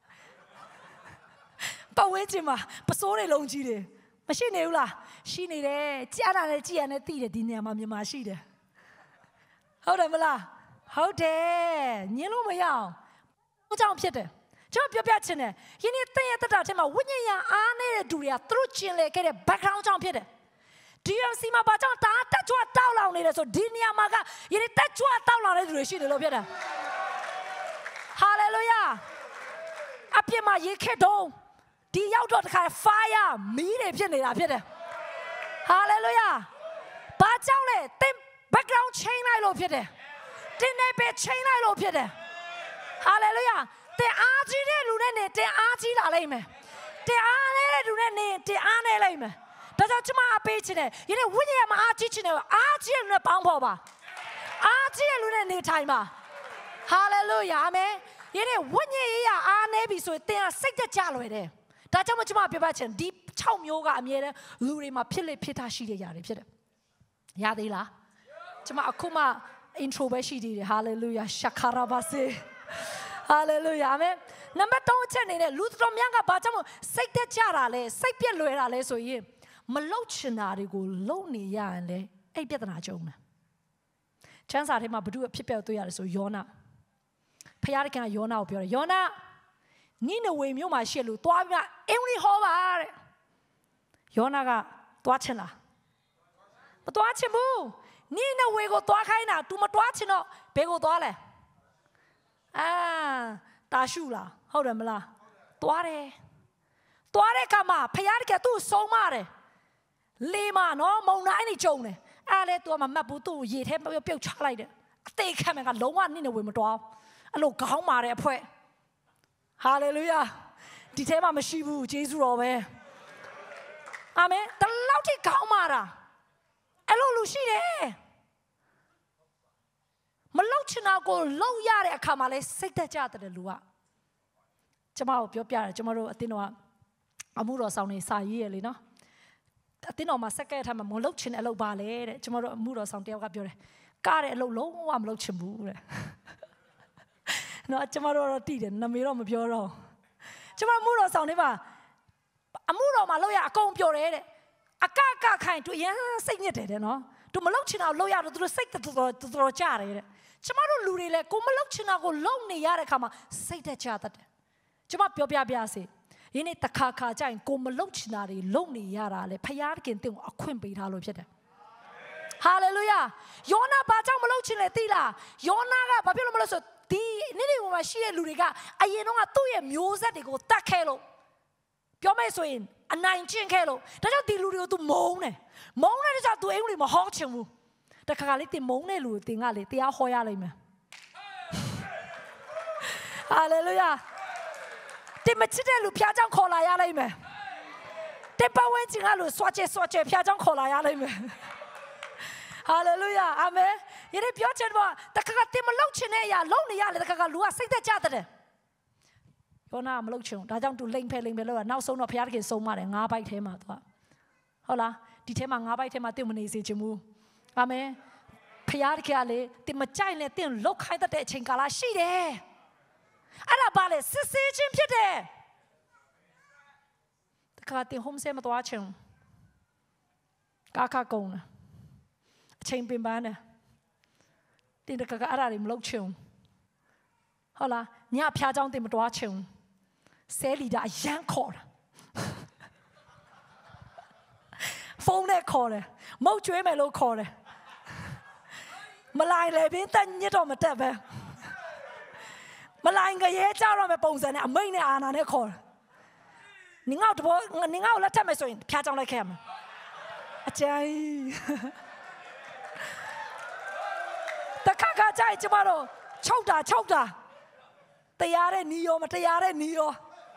ပတ်ဝဲချင်မှာပစိုးတွေလုံကြီးတွေမရှိနေဘူးလားရှိနေတယ်ကြားတာလည်းကြည်ရနဲ့သိတယ်ဒီနေရာမှာမြန်မာရှိတယ်ဟုတ်တယ်မလားဟုတ်တယ်ညင်းလို့မရအောင်ဘာကြောင့်ဖြစ်တယ်ကျွန်တော်ပြောပြချင်တယ်ယနေ့တည့်ရတတာထဲမှာဝိညာဉ်ရအားနေတဲ့သူတွေကသူတို့ကျင်လေခဲ့တဲ့ background ကြောင့်ဖြစ်တယ်DMC မှာဘာကြောင့်တာတက်ကြွတောက်လောင်နေတယ်ဆိုဒီနေရာမှာကယနေ့တက်ကြွတောက်လောင်နေတဲ့သူတွေရှိတယ်လို့ဖြစ်တယ်ဟာလေလုယာအပြစ်မှာရေခက်တော့ဒီရောက်တော့တခါ fire မီးတွေဖြစ်နေတာဖြစ်တယ်ဟာလေလုယာဘာကြောင့်လဲတင် background change လိုက်လို့ဖြစ်တယ်တင်နေပဲ change လိုက်လို့ဖြစ်တယ်ဟာလေလုယာတင်အားကြီးတဲ့လူနဲ့နေတင်အားကြီးလာလိမ့်မယ်တင်အားနေတဲ့လူနဲ့နေတင်အားနေလိမ့်မယ်ဒါကြောင့်ကျမအပေးချင်တယ်ယနေ့ဝိညာဉ်မှာအားကြီးချင်တယ်အားကြီးတဲ့လူနဲ့ပေါင်းဖော်ပါအားကြီးတဲ့လူနဲ့နေထိုင်ပါဟာလေလုယာအာမင်ယနေ့ဝိညာဉ်ရေးရအားနေပြီဆိုရင်တင်ကစိတ်သက်ကြလွယ်တယ်ဒါကြောင့်မို့ကျမပြောပြချင်ဒီ6မျိုးကအမြဲတမ်းလူတွေမှာဖြစ်လေဖြစ်တာရှိတဲ့ຢာတွေဖြစ်တယ်ရသေးလားကျမအခုမှ intro ပဲရှိသေးတယ်ဟာလေလုယာရှခါရာဘာစေဟာလေလုယာအာမင်နံပါတ်3ချက်နေတဲ့လူတော်များကဘာကြောင့်စိတ်သက်ကြတာလဲစိတ်ပြက်လွယ်တာလဲဆိုရင်မလှုပ်ချင်တာတွေကိုလှုပ်နေရရင်လေအဲ့ပြဿနာကြုံတယ်ချမ်းစာထဲမှာဘု து အဖြစ်ပြတွေ့ရတယ်ဆိုယောနာဖခင်ကယောနာကိုပြောတယ်ယောနာနိနဝေမြို့မှာရှိလို့သွားပြီးအင်္ဂလိပ်ဟောပါတဲ့ယောနာကသွားချင်လားမသွားချင်ဘူးနိနဝေကိုသွားခိုင်းတာ तू မသွားချင်တော့ဘယ်ကိုသွားလဲတာရှုလားဟုတ်တယ်မလားသွားတယ်သွားတဲ့အခါမှာဖခင်ကသူ့ဆုံးမတယ်လေမနော်မုံတိုင်းနေကြုံတယ်အဲ့လေ तू မမှတ်ဘူးသူ့ရေထဲပြုတ်ချလိုက်တယ်အသေးခံမယ်ကလုံးဝနိနဝေမတော်အဲ့လိုခေါင်းမာတဲ့အဖွဲဟာလေလုယာဒီထဲမှာမရှိဘူးယေရှုတော်ပဲအာမင်တလောက်ထိခေါင်းမာတာအဲ့လိုလူရှိတယ်မလောက်ချင်တာကိုလောက်ရတဲ့အခါမှာလဲစိတ်သက်ကြတဲ့လူကကျမကိုပြောပြတယ်ကျမတို့အတင်းတော်ကအမှုတော်ဆောင်နေစာရေးရလေနော်အတင်းတော်မှာစက္ကန့်ထားမှာမလောက်ချင်တဲ့အလုပ်ပါလေတဲ့ကျမတို့အမှုတော်ဆောင်တယောက်ကပြောတယ်ကားတဲ့အလုပ်လုံးဝမလုပ်ချင်ဘူးတဲ့နော်ကျမတို့တော့တည်တယ်နမေတော့မပြောတော့ကျမအမှုတော်ဆောင်နေပါအမှုတော်မှာလောက်ရအကုန်ပြောတယ်တဲ့အကခိုင်သူရန်စိတ်ညစ်တယ်တဲ့နော်သူမလောက်ချင်တာလောက်ရတော့သူတို့စိတ်တော်ကြတယ်တဲ့ကျမတို့လူတွေလည်းကိုမလောက်ချင်တာကိုလုံနေရတဲ့ခါမှာစိတ်သက်ကြတတ်တယ်ကျမပြောပြစေယနေ့တခါကြရင်ကိုမလောက်ချင်တာတွေလုံနေရတာလေဖခင်တင်ကိုအခွင့်ပေးထားလို့ဖြစ်တယ်ဟာလေလုယာယောနာဘာကြောင့်မလုပ်ချင်လဲသိလားယောနာကဘာဖြစ်လို့မလုပ်ဆိုဒီနေ့ဒီမှာရှိတဲ့လူတွေကအရင်တော့သူ့ရဲ့မျိုးဆက်တွေကိုတတ်ခဲ့လို့ပြောမယ်ဆိုရင်အနိုင်ကျင့်ခဲ့လို့ဒါကြောင့်ဒီလူတွေကို तू မုန်းတဲ့ကြောင့် तू အင်္ဂလိပ်မဟောချင်ဘူးတခါလေးတင်မုန်းတဲ့လူတင်ကလေတရားဟောရလိမ့်မယ်ဟာလေလုယာတင်မချစ်တဲ့လူဖျားကြောင့်ခေါ်လာရလိမ့်မယ်တင်ပတ်ဝန်းကျင်ကလူစွာကျဲဖျားကြောင့်ခေါ်လာရလိမ့်မယ်ဟာလေလုယာအာမင်ယနေ့ပြောချင်ပါတခါတင်မလောက်ချင်တဲ့အရာလုံနေရလေတခါလူကစိတ်သက်ကြတဲ့ဘောနာမလုပ်ချင်ဒါကြောင့်သူလိမ့်ဖဲလို့နောက်ဆုံးတော့ဘုရားသခင်ဆုံးမတယ်၅ဘိုက်ထဲမှာသူကဟုတ်လားဒီထဲမှာ၅ဘိုက်ထဲမှာတင်မနေစေချင်ဘူးအာမင်ဘုရားသခင်ကလေတင်မကြိုက်နဲ့တင်လုတ်ခိုင်းတဲ့အချိန်ကာလရှိတယ်အဲ့ဒါပါလေစစ်စစ်ချင်းဖြစ်တယ်တခါတင် home stay မသွားချင်ကားကုန်တယ်အချိန်ပင်ပန်းတယ်တင်တခါအဲ့ဒါတွေမလုပ်ချင်ဟုတ်လားညဖျားเจ้าတင်မသွားချင်ဆဲလီတာအရန်ခေါ်တာဖုန်းနဲ့ခေါ်တယ်မုတ်ကျွေးမယ်လို့ခေါ်တယ်မလိုက်လေဘင်းတညစ်တော့မတက်ပဲမလိုက်ငရဲကြောက်တော့မယ်ပုံစံနဲ့အမိတ်နဲ့အာနာနဲ့ခေါ်တယ်နင်ငေါ့လက်ထက်မယ်ဆိုရင်ဖျားเจ้าလိုက်ခဲ့မှာအကျိုင်းတခါကြိုက်ကျမတို့ချုပ်တာတရားတဲ့နီရောမတရားတဲ့နီရော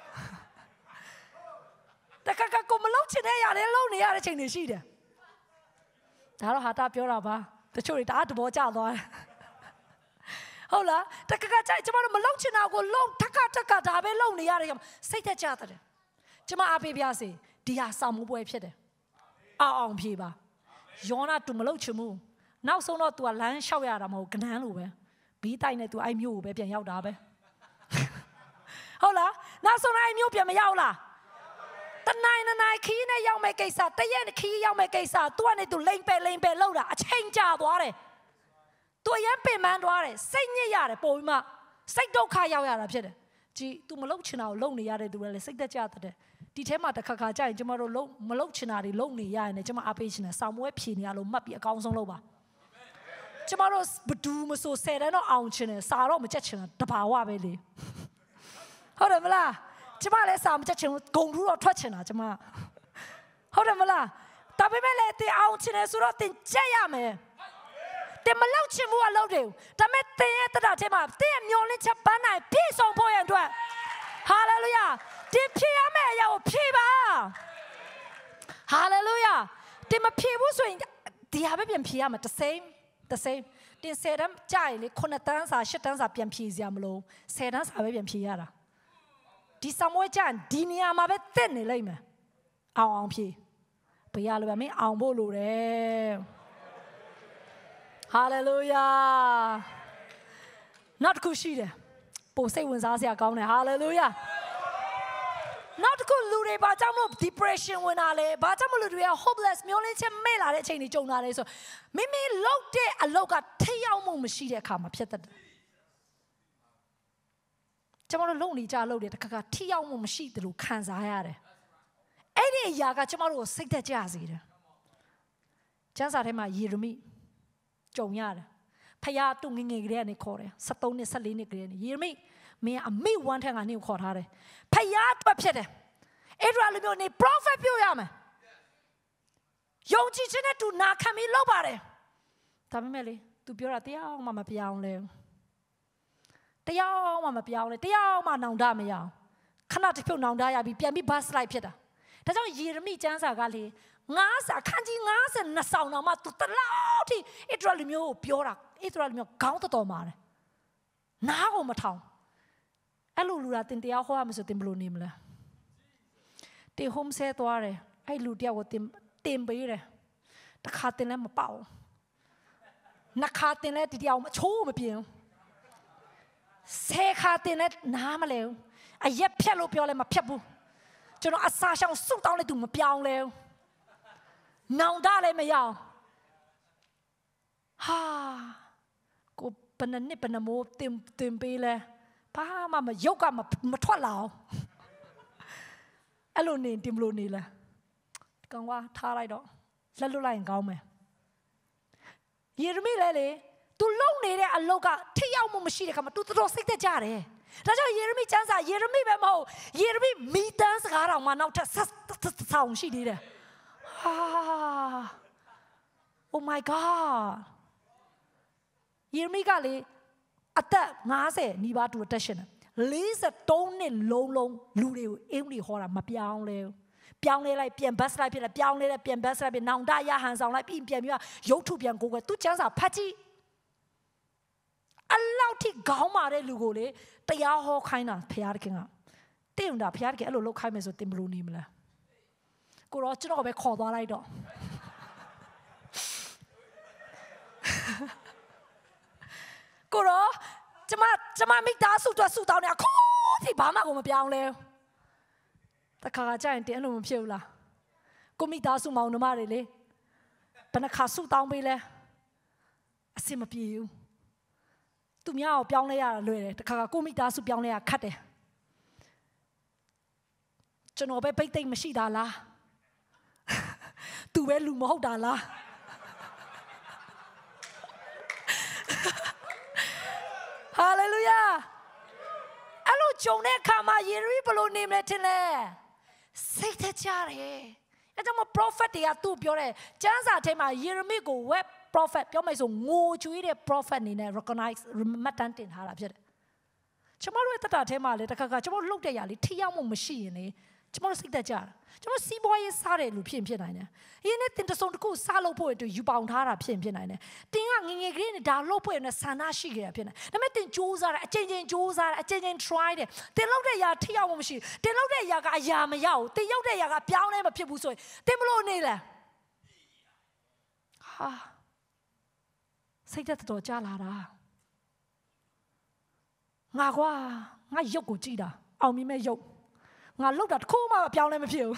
တခါကိုမလုပ်ချင်တဲ့ရတယ်လုပ်နေရတဲ့ချိန်တွေရှိတယ်ဒါတော့ဟာတာပြောတာပါတချို့တွေတအားတဘောကျသွားတယ်ဟုတ်လားတခါကြိုက်ကျမတို့မလုပ်ချင်တာကိုလုံးထက်ကဒါပဲလုပ်နေရတယ်စိတ်သက်ကြတယ်ကျမအားပေးပြစေဒီဟာစောင့်မှုပွဲဖြစ်တယ်အောင်ဖြေပါယောနာ तू မလုပ်ချင်ဘူးနောက်ဆုံးတော့ तू ကလမ်းလျှောက်ရတာမဟုတ်ကနန်းလိုပဲဘီးတိုက်နဲ့ तू အဲ့မျိုးကိုပဲပြန်ရောက်တာပဲဟုတ်လားနောက်ဆုံးအဲ့မျိုးပြန်မရောက်လားတနိုင်ခီးနဲ့ရောက်မဲ့ကိစ္စတရက်ခီးရောက်မဲ့ကိစ္စ तू ကနေ तू လိမ့်ပဲလောက်တာအချိန်ကြာသွားတယ် तू ရမ်းပင်ပန်းသွားတယ်စိတ်ညစ်ရတယ်ပို့ပြီးမှစိတ်ဒုက္ခရောက်ရတာဖြစ်တယ်ကြည် तू မလုပ်ချင်တာကိုလုပ်နေရတဲ့ तू လည်းစိတ်သက်ကြတဲ့ဒီထဲမှာတစ်ခါကြာရင်ကျမတို့မလုပ်ချင်တာတွေလုပ်နေရရင်ကျမအားပေးချင်တယ်ဆောင်းမွဲဖြေနေရလို့မှတ်ပြီးအကောင်းဆုံးလုပ်ပါကျမတို့ဘဒူးမဆို10တန်းတော့အောင်ချင်တယ်စာတော့မကြက်ချင်တာတဘာဝပဲလေဟုတ်တယ်မလားကျမလည်းစာမကြက်ချင်ဘူးဂုံထူးတော့ထွက်ချင်တာကျမဟုတ်တယ်မလားဒါပေမဲ့လည်းတင်အောင်ချင်တယ်ဆိုတော့တင်ကြက်ရမယ်တင်မလောက်ချင်ဘူးကလောက်တယ်ဒါပေမဲ့တင်ရဲ့တတာထဲမှာတင်ရဲ့မျောလင်းချက်ပန်းနိုင်ပြည့်စုံဖို့ရန်အတွက်ဟာလေလုယာတင်ဖြေရမယ့်အရာကိုဖြေပါဟာလေလုယာတင်မဖြေဘူးဆိုရင်ဒီဟာပဲပြန်ဖြေရမှာ the same တင်10တန်းကြာရင်လေ9တန်းစာ10တန်းစာပြန်ဖြေစရာမလို10တန်းစာပဲပြန်ဖြေရတာဒီစမွေးကြဒီနေရာမှာပဲတက်နေလိမ့်မယ်အောင်ဖြေဘုရားလိုပဲမင်းအောင်ဖို့လိုတယ်ဟာလေလုယာနောက်တစ်ခုရှိတယ်ပိုစိတ်ဝင်စားစရာကောင်းတယ်ဟာလေလုယာနောက်တစ်ခုလူတွေဘာကြောင့်မလို့ depression ဝင်လာလဲဘာကြောင့်မလို့လူတွေက hopeless မျိုးလင်းချက်မဲ့လာတဲ့အချိန်တွေကြုံလာတယ်ဆိုမိမိလုပ်တဲ့အလုပ်ကထိရောက်မှုမရှိတဲ့အခါမှာဖြစ်တတ်တယ်ကျွန်တော်တို့လုံနေကြလို့တခါထိရောက်မှုမရှိတယ်လို့ခံစားရတယ်အဲ့ဒီအရာကကျွန်တော်တို့ကိုစိတ်သက်ကြစေတယ်ကျမ်းစာထဲမှာယေရမိကြုံရတယ်ဖခင်သူငငယ်ကလေးကနေခေါ်တယ်73နှစ်14နှစ်ကလေးကနေယေရမိမင်းအမိဝမ်းထက်ကနင့်ကိုခေါ်ထားတယ်ဖခင်အတွက်ဖြစ်တယ်အဲ့ဒါလိုမျိုးနေ prophet ပြောရမယ်ယုံကြည်ခြင်းနဲ့သူနာခံပြီးလုပ်ပါတယ်ဒါပေမဲ့လေ तू ပြောတာတရားမှမပြောင်းလဲတရားမှမပြောင်းလဲတရားမှနောင်တမရအောင်ခဏတစ်ဖြုတ်နောင်တရပြီးပြန်ပြီး bus slide ဖြစ်တာဒါကြောင့်ယေရမိကျမ်းစာကလေ90ခန်းကြီး52ဆောင်တော့မှ तू တလောက်ထိအဲ့ဒါလိုမျိုးကိုပြောတာအဲ့ဒါလိုမျိုးခေါင်းတော်မှာတယ်နားကိုမထောင်အဲ့လိုလူတာတင်တရားဟောရမယ်ဆိုတင်ဘလို့နေမလဲတင် home stay သွားတယ်အဲ့လူတယောက်ကိုတင်ပေးတယ်တစ်ခါတင်လည်းမပေါက်နှစ်ခါတင်လည်းဒီတယောက်မချိုးမပြင်း10ခါတင်လည်းနားမလဲအရက်ဖြတ်လို့ပြောလဲမဖြတ်ဘူးကျွန်တော်အစာရှောင်စုတောင်းလိုက်သူမပြောင်းလဲနောင်တလည်းမရအောင်ဟာကိုဘယ်နှစ်ဘယ်နှမိုးတင်ပေးလဲဘာမှမရုပ်ကမထွက်လာအောင်အဲ့လိုနေတင်မလို့နေလဲကောင်ကထားလိုက်တော့လက်လွတ်လိုက်ရင်ကောင်းမယ်ယေရမိလည်းလေ तू လုံနေတဲ့အလုပ်ကထိရောက်မှုမရှိတဲ့ခါမှာ तू တော်တော်စိတ်သက်ကြတယ်ဒါကြောင့်ယေရမိကျမ်းစာယေရမိပဲမဟုတ်ယေရမိမိတန်းစကားတော်မှာနောက်ထပ်ဆောင်ရှိသေးတယ်ဟာ Oh my god ယေရမိကလေအသက်50နီးပါးတူအသက်ရှင်တယ်43နှစ်လုံးလူတွေကိုအင်္ဂလိပ်ဟောတာမပြောင်းလဲပြောင်းလဲလိုက်ပြန်ဘတ်လိုက်ဖြစ်တယ်ပြောင်းလဲလိုက်ပြန်ဘတ်လိုက်ပြန်နောင်တရဟန်ဆောင်လိုက်ပြန်ပြီးရုပ်ထုပြန်ကိုယ်ကသူကျမ်းစာဖတ်ကြည့်အလောက်ထိခေါင်းမာတဲ့လူကိုလေတရားဟောခိုင်းတာဖခင်ကတင်းတာဖျားတကယ်အဲ့လိုလောက်ခိုင်းမယ်ဆိုတင်ဘလို့နေမလားကိုတော့ကျွန်တော်ပဲခေါ်သွားလိုက်တော့ကိုတော့ကျမမိသားစုတော့ဆူတောင်းနေအခုထိဘာမှကိုမပြောင်းလဲတခါကြာရင်တင်းအဲ့လိုမဖြစ်ဘူးလားကိုမိသားစုမောင်နှမတွေလေဘယ်နှခါဆူတောင်းပေးလဲအစင်မပြေဘူးသူများကိုပြောင်းလဲရတာလွယ်တယ်တခါကိုမိသားစုပြောင်းလဲရခက်တယ်ကျွန်တော်ပဲပိတ်သိမ့်မရှိတာလားသူပဲလူမဟုတ်တာလားဟာလေလုယာအဲ့လိုဂျုံတဲ့အခါမှာယေရီဘလို့နေမလဲထင်လဲစိတ်သက်ကြတယ်အဲ့ကြောင့်မ prophet တွေကသူ့ပြောတယ်ကျမ်းစာထဲမှာယေရမိကို web prophet ပြောမယ်ဆိုငိုကြွေးတဲ့ prophet အနေနဲ့ recognize မှတ်တမ်းတင်ထားတာဖြစ်တယ်ကျမတို့ရဲ့တတထဲမှာလေတခါကျမတို့လှုပ်တဲ့ຢာလေးထိရောက်မှုမရှိရင်လေကျမတို့စိတ်သက်ကြတာကျမတို့စီးပွားရေးစားတယ်လို့ဖြစ်နိုင်တယ်။ရင်းနဲ့တင်တစုံတစ်ခုစားလို့ဖို့အတွက်ယူပေါင်ထားတာဖြစ်နိုင်တယ်။တင်ကငငယ်ကလေးနဲ့ဒါလုပ်ဖို့နဲ့ဆန္ဒရှိကြတာဖြစ်နေ။ဒါပေမဲ့တင်စူးစမ်းတယ်အချိန်ချင်းစူးစမ်းတယ်အချိန်ချင်း try တယ်။တင်လုပ်တဲ့ຢာထိရောက်မှုမရှိ။တင်လုပ်တဲ့ຢာကအရာမရောက်ဘူး။တင်ရောက်တဲ့ຢာကပြောင်းလဲမဖြစ်ဘူးဆိုရင်တင်မလို့နေလဲ။ဟာစိတ်သက်တော်ကြလာတာ။ငါရုပ်ကိုကြည့်တာအောင်မြင်မဲ့ရုပ်ငါလောက်တာတခုမှပြောင်းလဲမဖြစ်ဘူး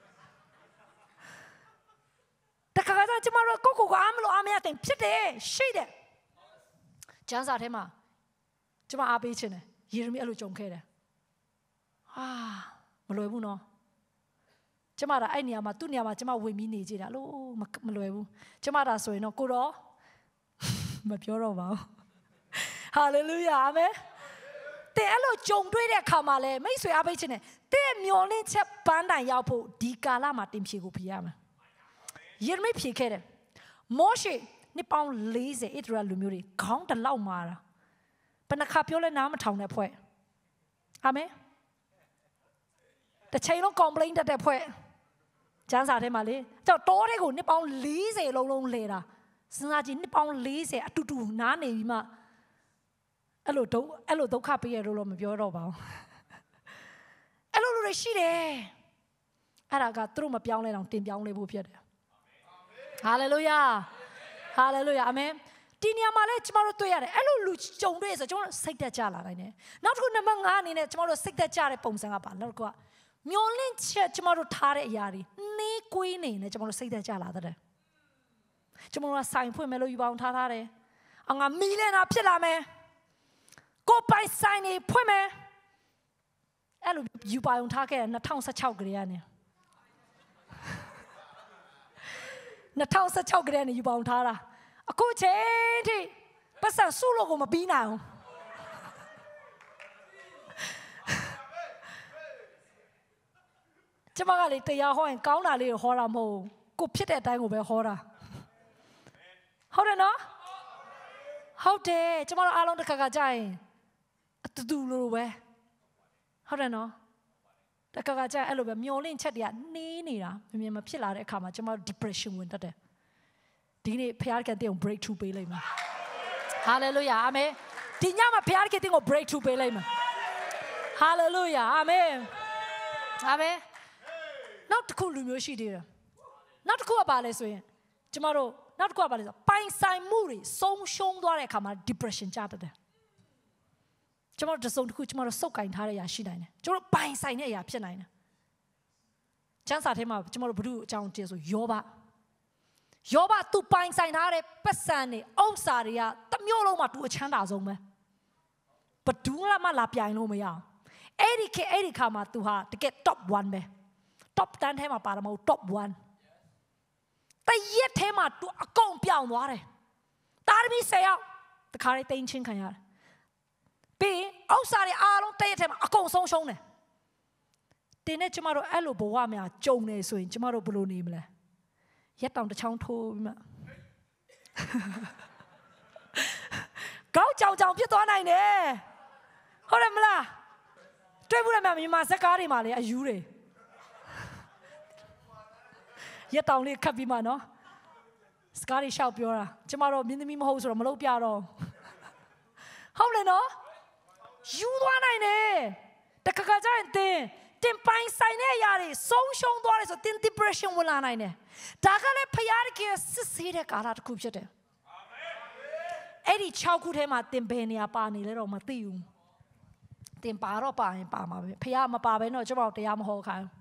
တခါကျကျမတို့ကိုအားမလို့အားမရတဲ့ဖြစ်တယ်ရှိတယ်ကျမ်းစာထဲမှာကျမအားပေးခြင်းတယ်ယေရမိအဲ့လိုကြုံခဲ့တယ်မလွယ်ဘူးနော်ကျမဒါအဲ့နေရာမှာသူ့နေရာမှာကျမဝင်ပြီးနေကြတာလို့မလွယ်ဘူးကျမဒါဆိုရင်တော့ကိုတော့မပြောတော့ပါဘူးဟာလေလုယာအာမင်တဲ့အဲ့လိုကြုံတွေ့တဲ့အခါမှာလဲမိတ်ဆွေအားပေးခြင်းနဲ့တဲ့မျောလင့်ချက်ပန်းတိုင်ရောက်ဖို့ဒီကာလမှာတင်ဖြေကိုဖြေရမယ်ယေရမိဖြေခဲ့တယ်မောရှေနှစ်ပေါင်း40ဣသရေလလူမျိုးတွေခေါင်းတလောက်မာတာဘယ်နှခါပြောလဲနားမထောင်တဲ့ဖွဲ့အာမင်တစ်ချိန်လုံး complain တက်တဲ့ဖွဲ့ကျမ်းစာထဲမှာလေကြောက်တိုးတွေကိုနှစ်ပေါင်း40လုံးလဲတာစဉ်းစားကြည့်နှစ်ပေါင်း40အတူတူနားနေပြီးမှအဲ့လိုဒုက္ခပေးရလို့မပြောတော့ပါဘူးအဲ့လိုလူတွေရှိတယ်အဲ့ဒါကသူတို့မပြောင်းလဲတော့တင်ပြောင်းလဲဖို့ဖြစ်တယ်ဟာလေလုယာဟာလေလုယာအာမင်ဒီနေရာမှာလဲကျမတို့တွေ့ရတယ်အဲ့လိုလူကြုံတွေ့ဆိုကျမတို့စိတ်သက်ကြလာနိုင်တယ်နောက်တစ်ခုနံပါတ်5အနေနဲ့ကျမတို့စိတ်သက်ကြတဲ့ပုံစံကပါနောက်တစ်ခုကမျောလင့်ချက်ကျမတို့ထားတဲ့အရာတွေနှေးကွေးနေနေကျမတို့စိတ်သက်ကြလာတဲ့ကျမတို့ကဆိုင်ဖွင့်မယ်လို့ယူပေါင်းထားတယ်ငါမီးလဲတာဖြစ်လာမယ်ကိုပိုင်ဆိုင်နေဖွင့်မယ်အဲ့လိုယူပါအောင်ထားခဲ့တယ်2016ကလေးကနေ2016ကလေးကနေယူပါအောင်ထားတာအခုချိန်ထိပတ်စံစုလို့ကိုမပြီးနိုင်ဘူးကျမကလေတရားဟောရင်ကောင်းတာလေးကိုဟောတာမဟုတ်ကိုဖြစ်တဲ့အတိုင်းကိုပဲဟောတာဟုတ်တယ်နော်ဟုတ်တယ်ကျမတို့အားလုံးတစ်ခါခါကြာရင်အတူလိုပဲဟုတ်တယ်နော်တခါခါကြာအဲ့လိုပဲမျောလင့်ချက်တွေကနှေးနေတာမြင်မဖြစ်လာတဲ့အခါမှာကျမတို့ depression ဝင်တတ်တယ်ဒီနေ့ဖခင်တဲ့ကို breakthrough ပေးလိုက်မယ် hallelujah အာမင်ဒီညမှာဖခင်တဲ့ကို breakthrough ပေးလိုက်မယ် hallelujah အာမင်အာမင်နောက်တစ်ခုလူမျိုးရှိသေးတယ်နောက်တစ်ခုကဘာလဲဆိုရင်ကျမတို့နောက်တစ်ခုကဘာလဲဆိုပိုင်ဆိုင်မှုတွေဆုံးရှုံးသွားတဲ့အခါမှာ depression ကျတတ်တယ်ကျမတို့တစ်စုံတစ်ခုကျမတို့စုပ်ကင်ထားတဲ့အရာရှိနိုင်တယ်ကျမတို့ပိုင်ဆိုင်တဲ့အရာဖြစ်နိုင်တယ်ကျမ်းစာထဲမှာကျမတို့ဘုဒ္ဓအကြောင်းကျဆိုယောဘသူပိုင်ဆိုင်ထားတဲ့ပတ်စံတွေဥစ္စာတွေကတစ်မျိုးလုံးမှာသူအချမ်းသာဆုံးပဲဘယ်သူမှလာပြိုင်လို့မရအောင်အဲ့ဒီခါမှာသူဟာတကယ် top 1ပဲ top 10ထဲမှာပါတယ်မဟုတ် top 1တရက်ထဲမှာသူအကုန်ပြောင်းသွားတယ်တာသမီ10ယောက်တခါလေးတိန်ချင်းခံရတယ်ပြီးဥစ္စာတွေအားလုံးတရက်ထဲမှာအကုန်ဆုံးရှုံးတယ်တင်းနဲ့ကျမတို့အဲ့လိုဘဝများကြုံနေဆိုရင်ကျမတို့ဘယ်လိုနေမလဲရက်တောင်တစ်ချောင်းထိုးပြီးမှကောက်ကြောင်ဖြစ်သွားနိုင်တယ်ဟုတ်တယ်မလားတွေ့ဘူးလားမြန်မာဇက်ကားတွေမှာလေအယူတွေရက်တောင်လေးခတ်ပြီးမှနော်စကားတွေရှောက်ပြောတာကျမတို့မြင်းသမီးမဟုတ်ဆိုတော့မလုပ်ပြတော့ဟုတ်လေနော်ယူသွားနိုင်တယ်တခါကြရင်တင်ပိုင်ဆိုင်တဲ့အရာတွေဆုံးရှုံးသွားတယ်ဆိုတင် depression ဝင်လာနိုင်တယ်ဒါကလည်းဖျားတကယ်စစ်ဆေးတဲ့ကာလတစ်ခုဖြစ်တယ်အဲ့ဒီ6ခုထဲမှာတင်ဘယ်နေရာပါနေလဲတော့မသိဘူးတင်ပါတော့ပါရင်ပါမှာပဲဖျားမပါဘဲတော့ကျွန်တော်တရားမဟောခိုင်း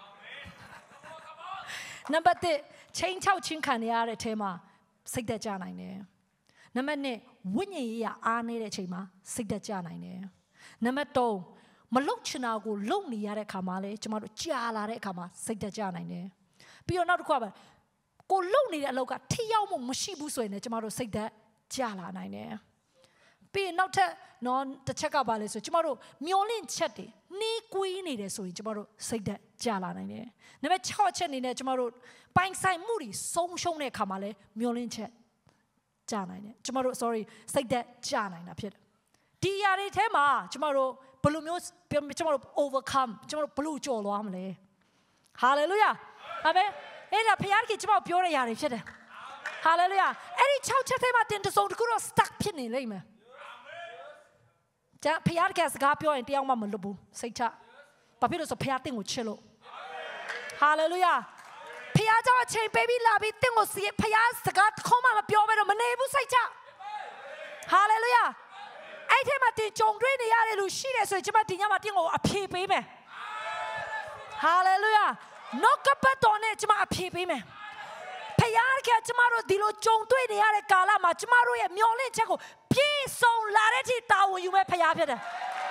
နံပါတ်1ချင်း6ချင်းခံရတဲ့အထဲမှာစိတ်သက်ကြနိုင်တယ်နံပါတ်2ဝိညာဉ်ရေးအားနေတဲ့အချိန်မှာစိတ်သက်ကြနိုင်တယ်နံပါတ်3မလုံချင်တာကိုလုံနေရတဲ့ခါမှာလဲကျမတို့ကြာလာတဲ့အခါမှာစိတ်သက်ကြနိုင်တယ်ပြီးတော့နောက်တစ်ခုကကိုလုံနေတဲ့အလုပ်ကထိရောက်မှုမရှိဘူးဆိုရင်လည်းကျမတို့စိတ်သက်ကြလာနိုင်တယ်ပြီးရင်နောက်ထပ်တစ်ချက်ကပါလဲဆိုကျမတို့မျောလင့်ချက်တွေနှီးကွေးနေတယ်ဆိုရင်ကျမတို့စိတ်သက်ကြလာနိုင်တယ်နံပါတ်6ချက်အနေနဲ့ကျမတို့ပိုင်ဆိုင်မှုတွေဆုံးရှုံးတဲ့အခါမှာလဲမျောလင့်ချက်ကြနိုင်တယ်ကျမတို့ စိတ်သက်ကြနိုင်တာဖြစ်တယ်ဒီຢာတွေထဲမှာကျမတို့ဘယ်လိုမျိုးကျမတို့ overcome ကျမတို့ဘယ်လိုကျော်လွှားမလဲ hallelujah အာမင်အဲ့ဒါဖခင်ကကျမတို့ပြောတဲ့ຢာတွေဖြစ်တယ် hallelujah အဲ့ဒီ6ချက်ထဲမှာတင်တစုံတစ်ခုတော့ stuck ဖြစ်နေလိမ့်မယ်ကျန်ဖခင်ကစကားပြောရင်တယောက်မှမလွတ်ဘူးစိတ်ချဘာဖြစ်လို့ဆိုဖခင်တင်ကိုချစ်လို့ hallelujah ဖခင်ကြောင့်အချိန်ပေးပြီးလာပြီးတင်ကိုစီဖခင်စကားတစ်ခုမှမပြောဘဲတော့မနေဘူးစိတ်ချ hallelujahအဲ့ဒီမှာတင်ကြုံတွေ့နေရတယ်လို့ရှိတယ်ဆိုရင်ကျမတင်ညမှာတင်ကိုအဖြေပေးမယ် hallelujah နောက်ကပတ်တော်နဲ့ကျမအဖြေပေးမယ်ဖခင်ကကျမတို့ဒီလိုကြုံတွေ့နေရတဲ့ကာလမှာကျမတို့ရဲ့မျောလင့်ချက်ကိုပြည့်စုံလာတဲ့အထိတာဝန်ယူမဲ့ဖခင်ဖြစ်တယ်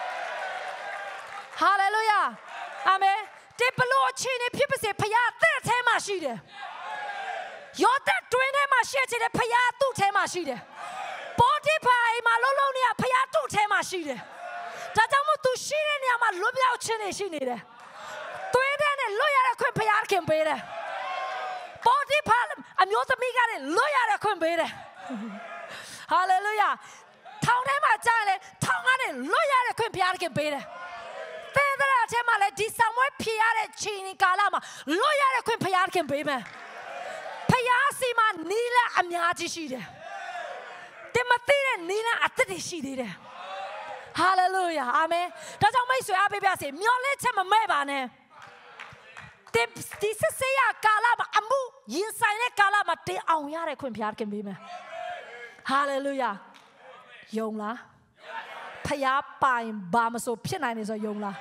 hallelujah အာမင်ဒီဘလို့အချိန်နဲ့ဖြစ်ပါစေဖခင်တဲ့ထဲမှာရှိတယ်ယောသက်တွင်းထဲမှာရှိတဲ့ဖခင်သူ့ထဲမှာရှိတယ်ပေါ်တိဖိုင်မှာလုံးနေရဖခင်သူ့ထဲမှာရှိတယ်ဒါကြောင့်မို့သူရှိတဲ့နေရာမှာလွတ်မြောက်ခြင်းတွေရှိနေတယ်တွင်းထဲနဲ့လွတ်ရတဲ့ခွင့်ဖခင်ခင်ပေးတယ်ပေါ်တိဖိုင်အမျိုးသမီးကလည်းလွတ်ရတဲ့ခွင့်ပေးတယ်ဟာလေလုယာထောင်ထဲမှာကြားလေထောင်ကနေလွတ်ရတဲ့ခွင့်ဖခင်ခင်ပေးတယ်သင်တဲ့အချိန်မှာလည်းဒီဆောင်ဝဲဖြေရတဲ့ချိန်ကာလမှာလွတ်ရတဲ့ခွင့်ဖခင်ခင်ပေးမယ်ဖခင်စီမှာနီးလက်အများကြီးရှိတယ်တင်မသိတဲ့နီးလန်းအသက်တွေရှိသေးတယ်ဟာလေလုယာအာမင်ဒါကြောင့်မိတ်ဆွေအားပေးပါစေမျောလင့်ချက်မမဲ့ပါနဲ့ဒီစစ်စေးရကာလမှာအမှုရင်ဆိုင်တဲ့ကာလမှာတင်အောင်ရတဲ့ခွင့်ဖျားခင်ပေးမယ်ဟာလေလုယာယုံလားဖျားပိုင်ဘာမဆိုဖြစ်နိုင်နေဆိုယုံလား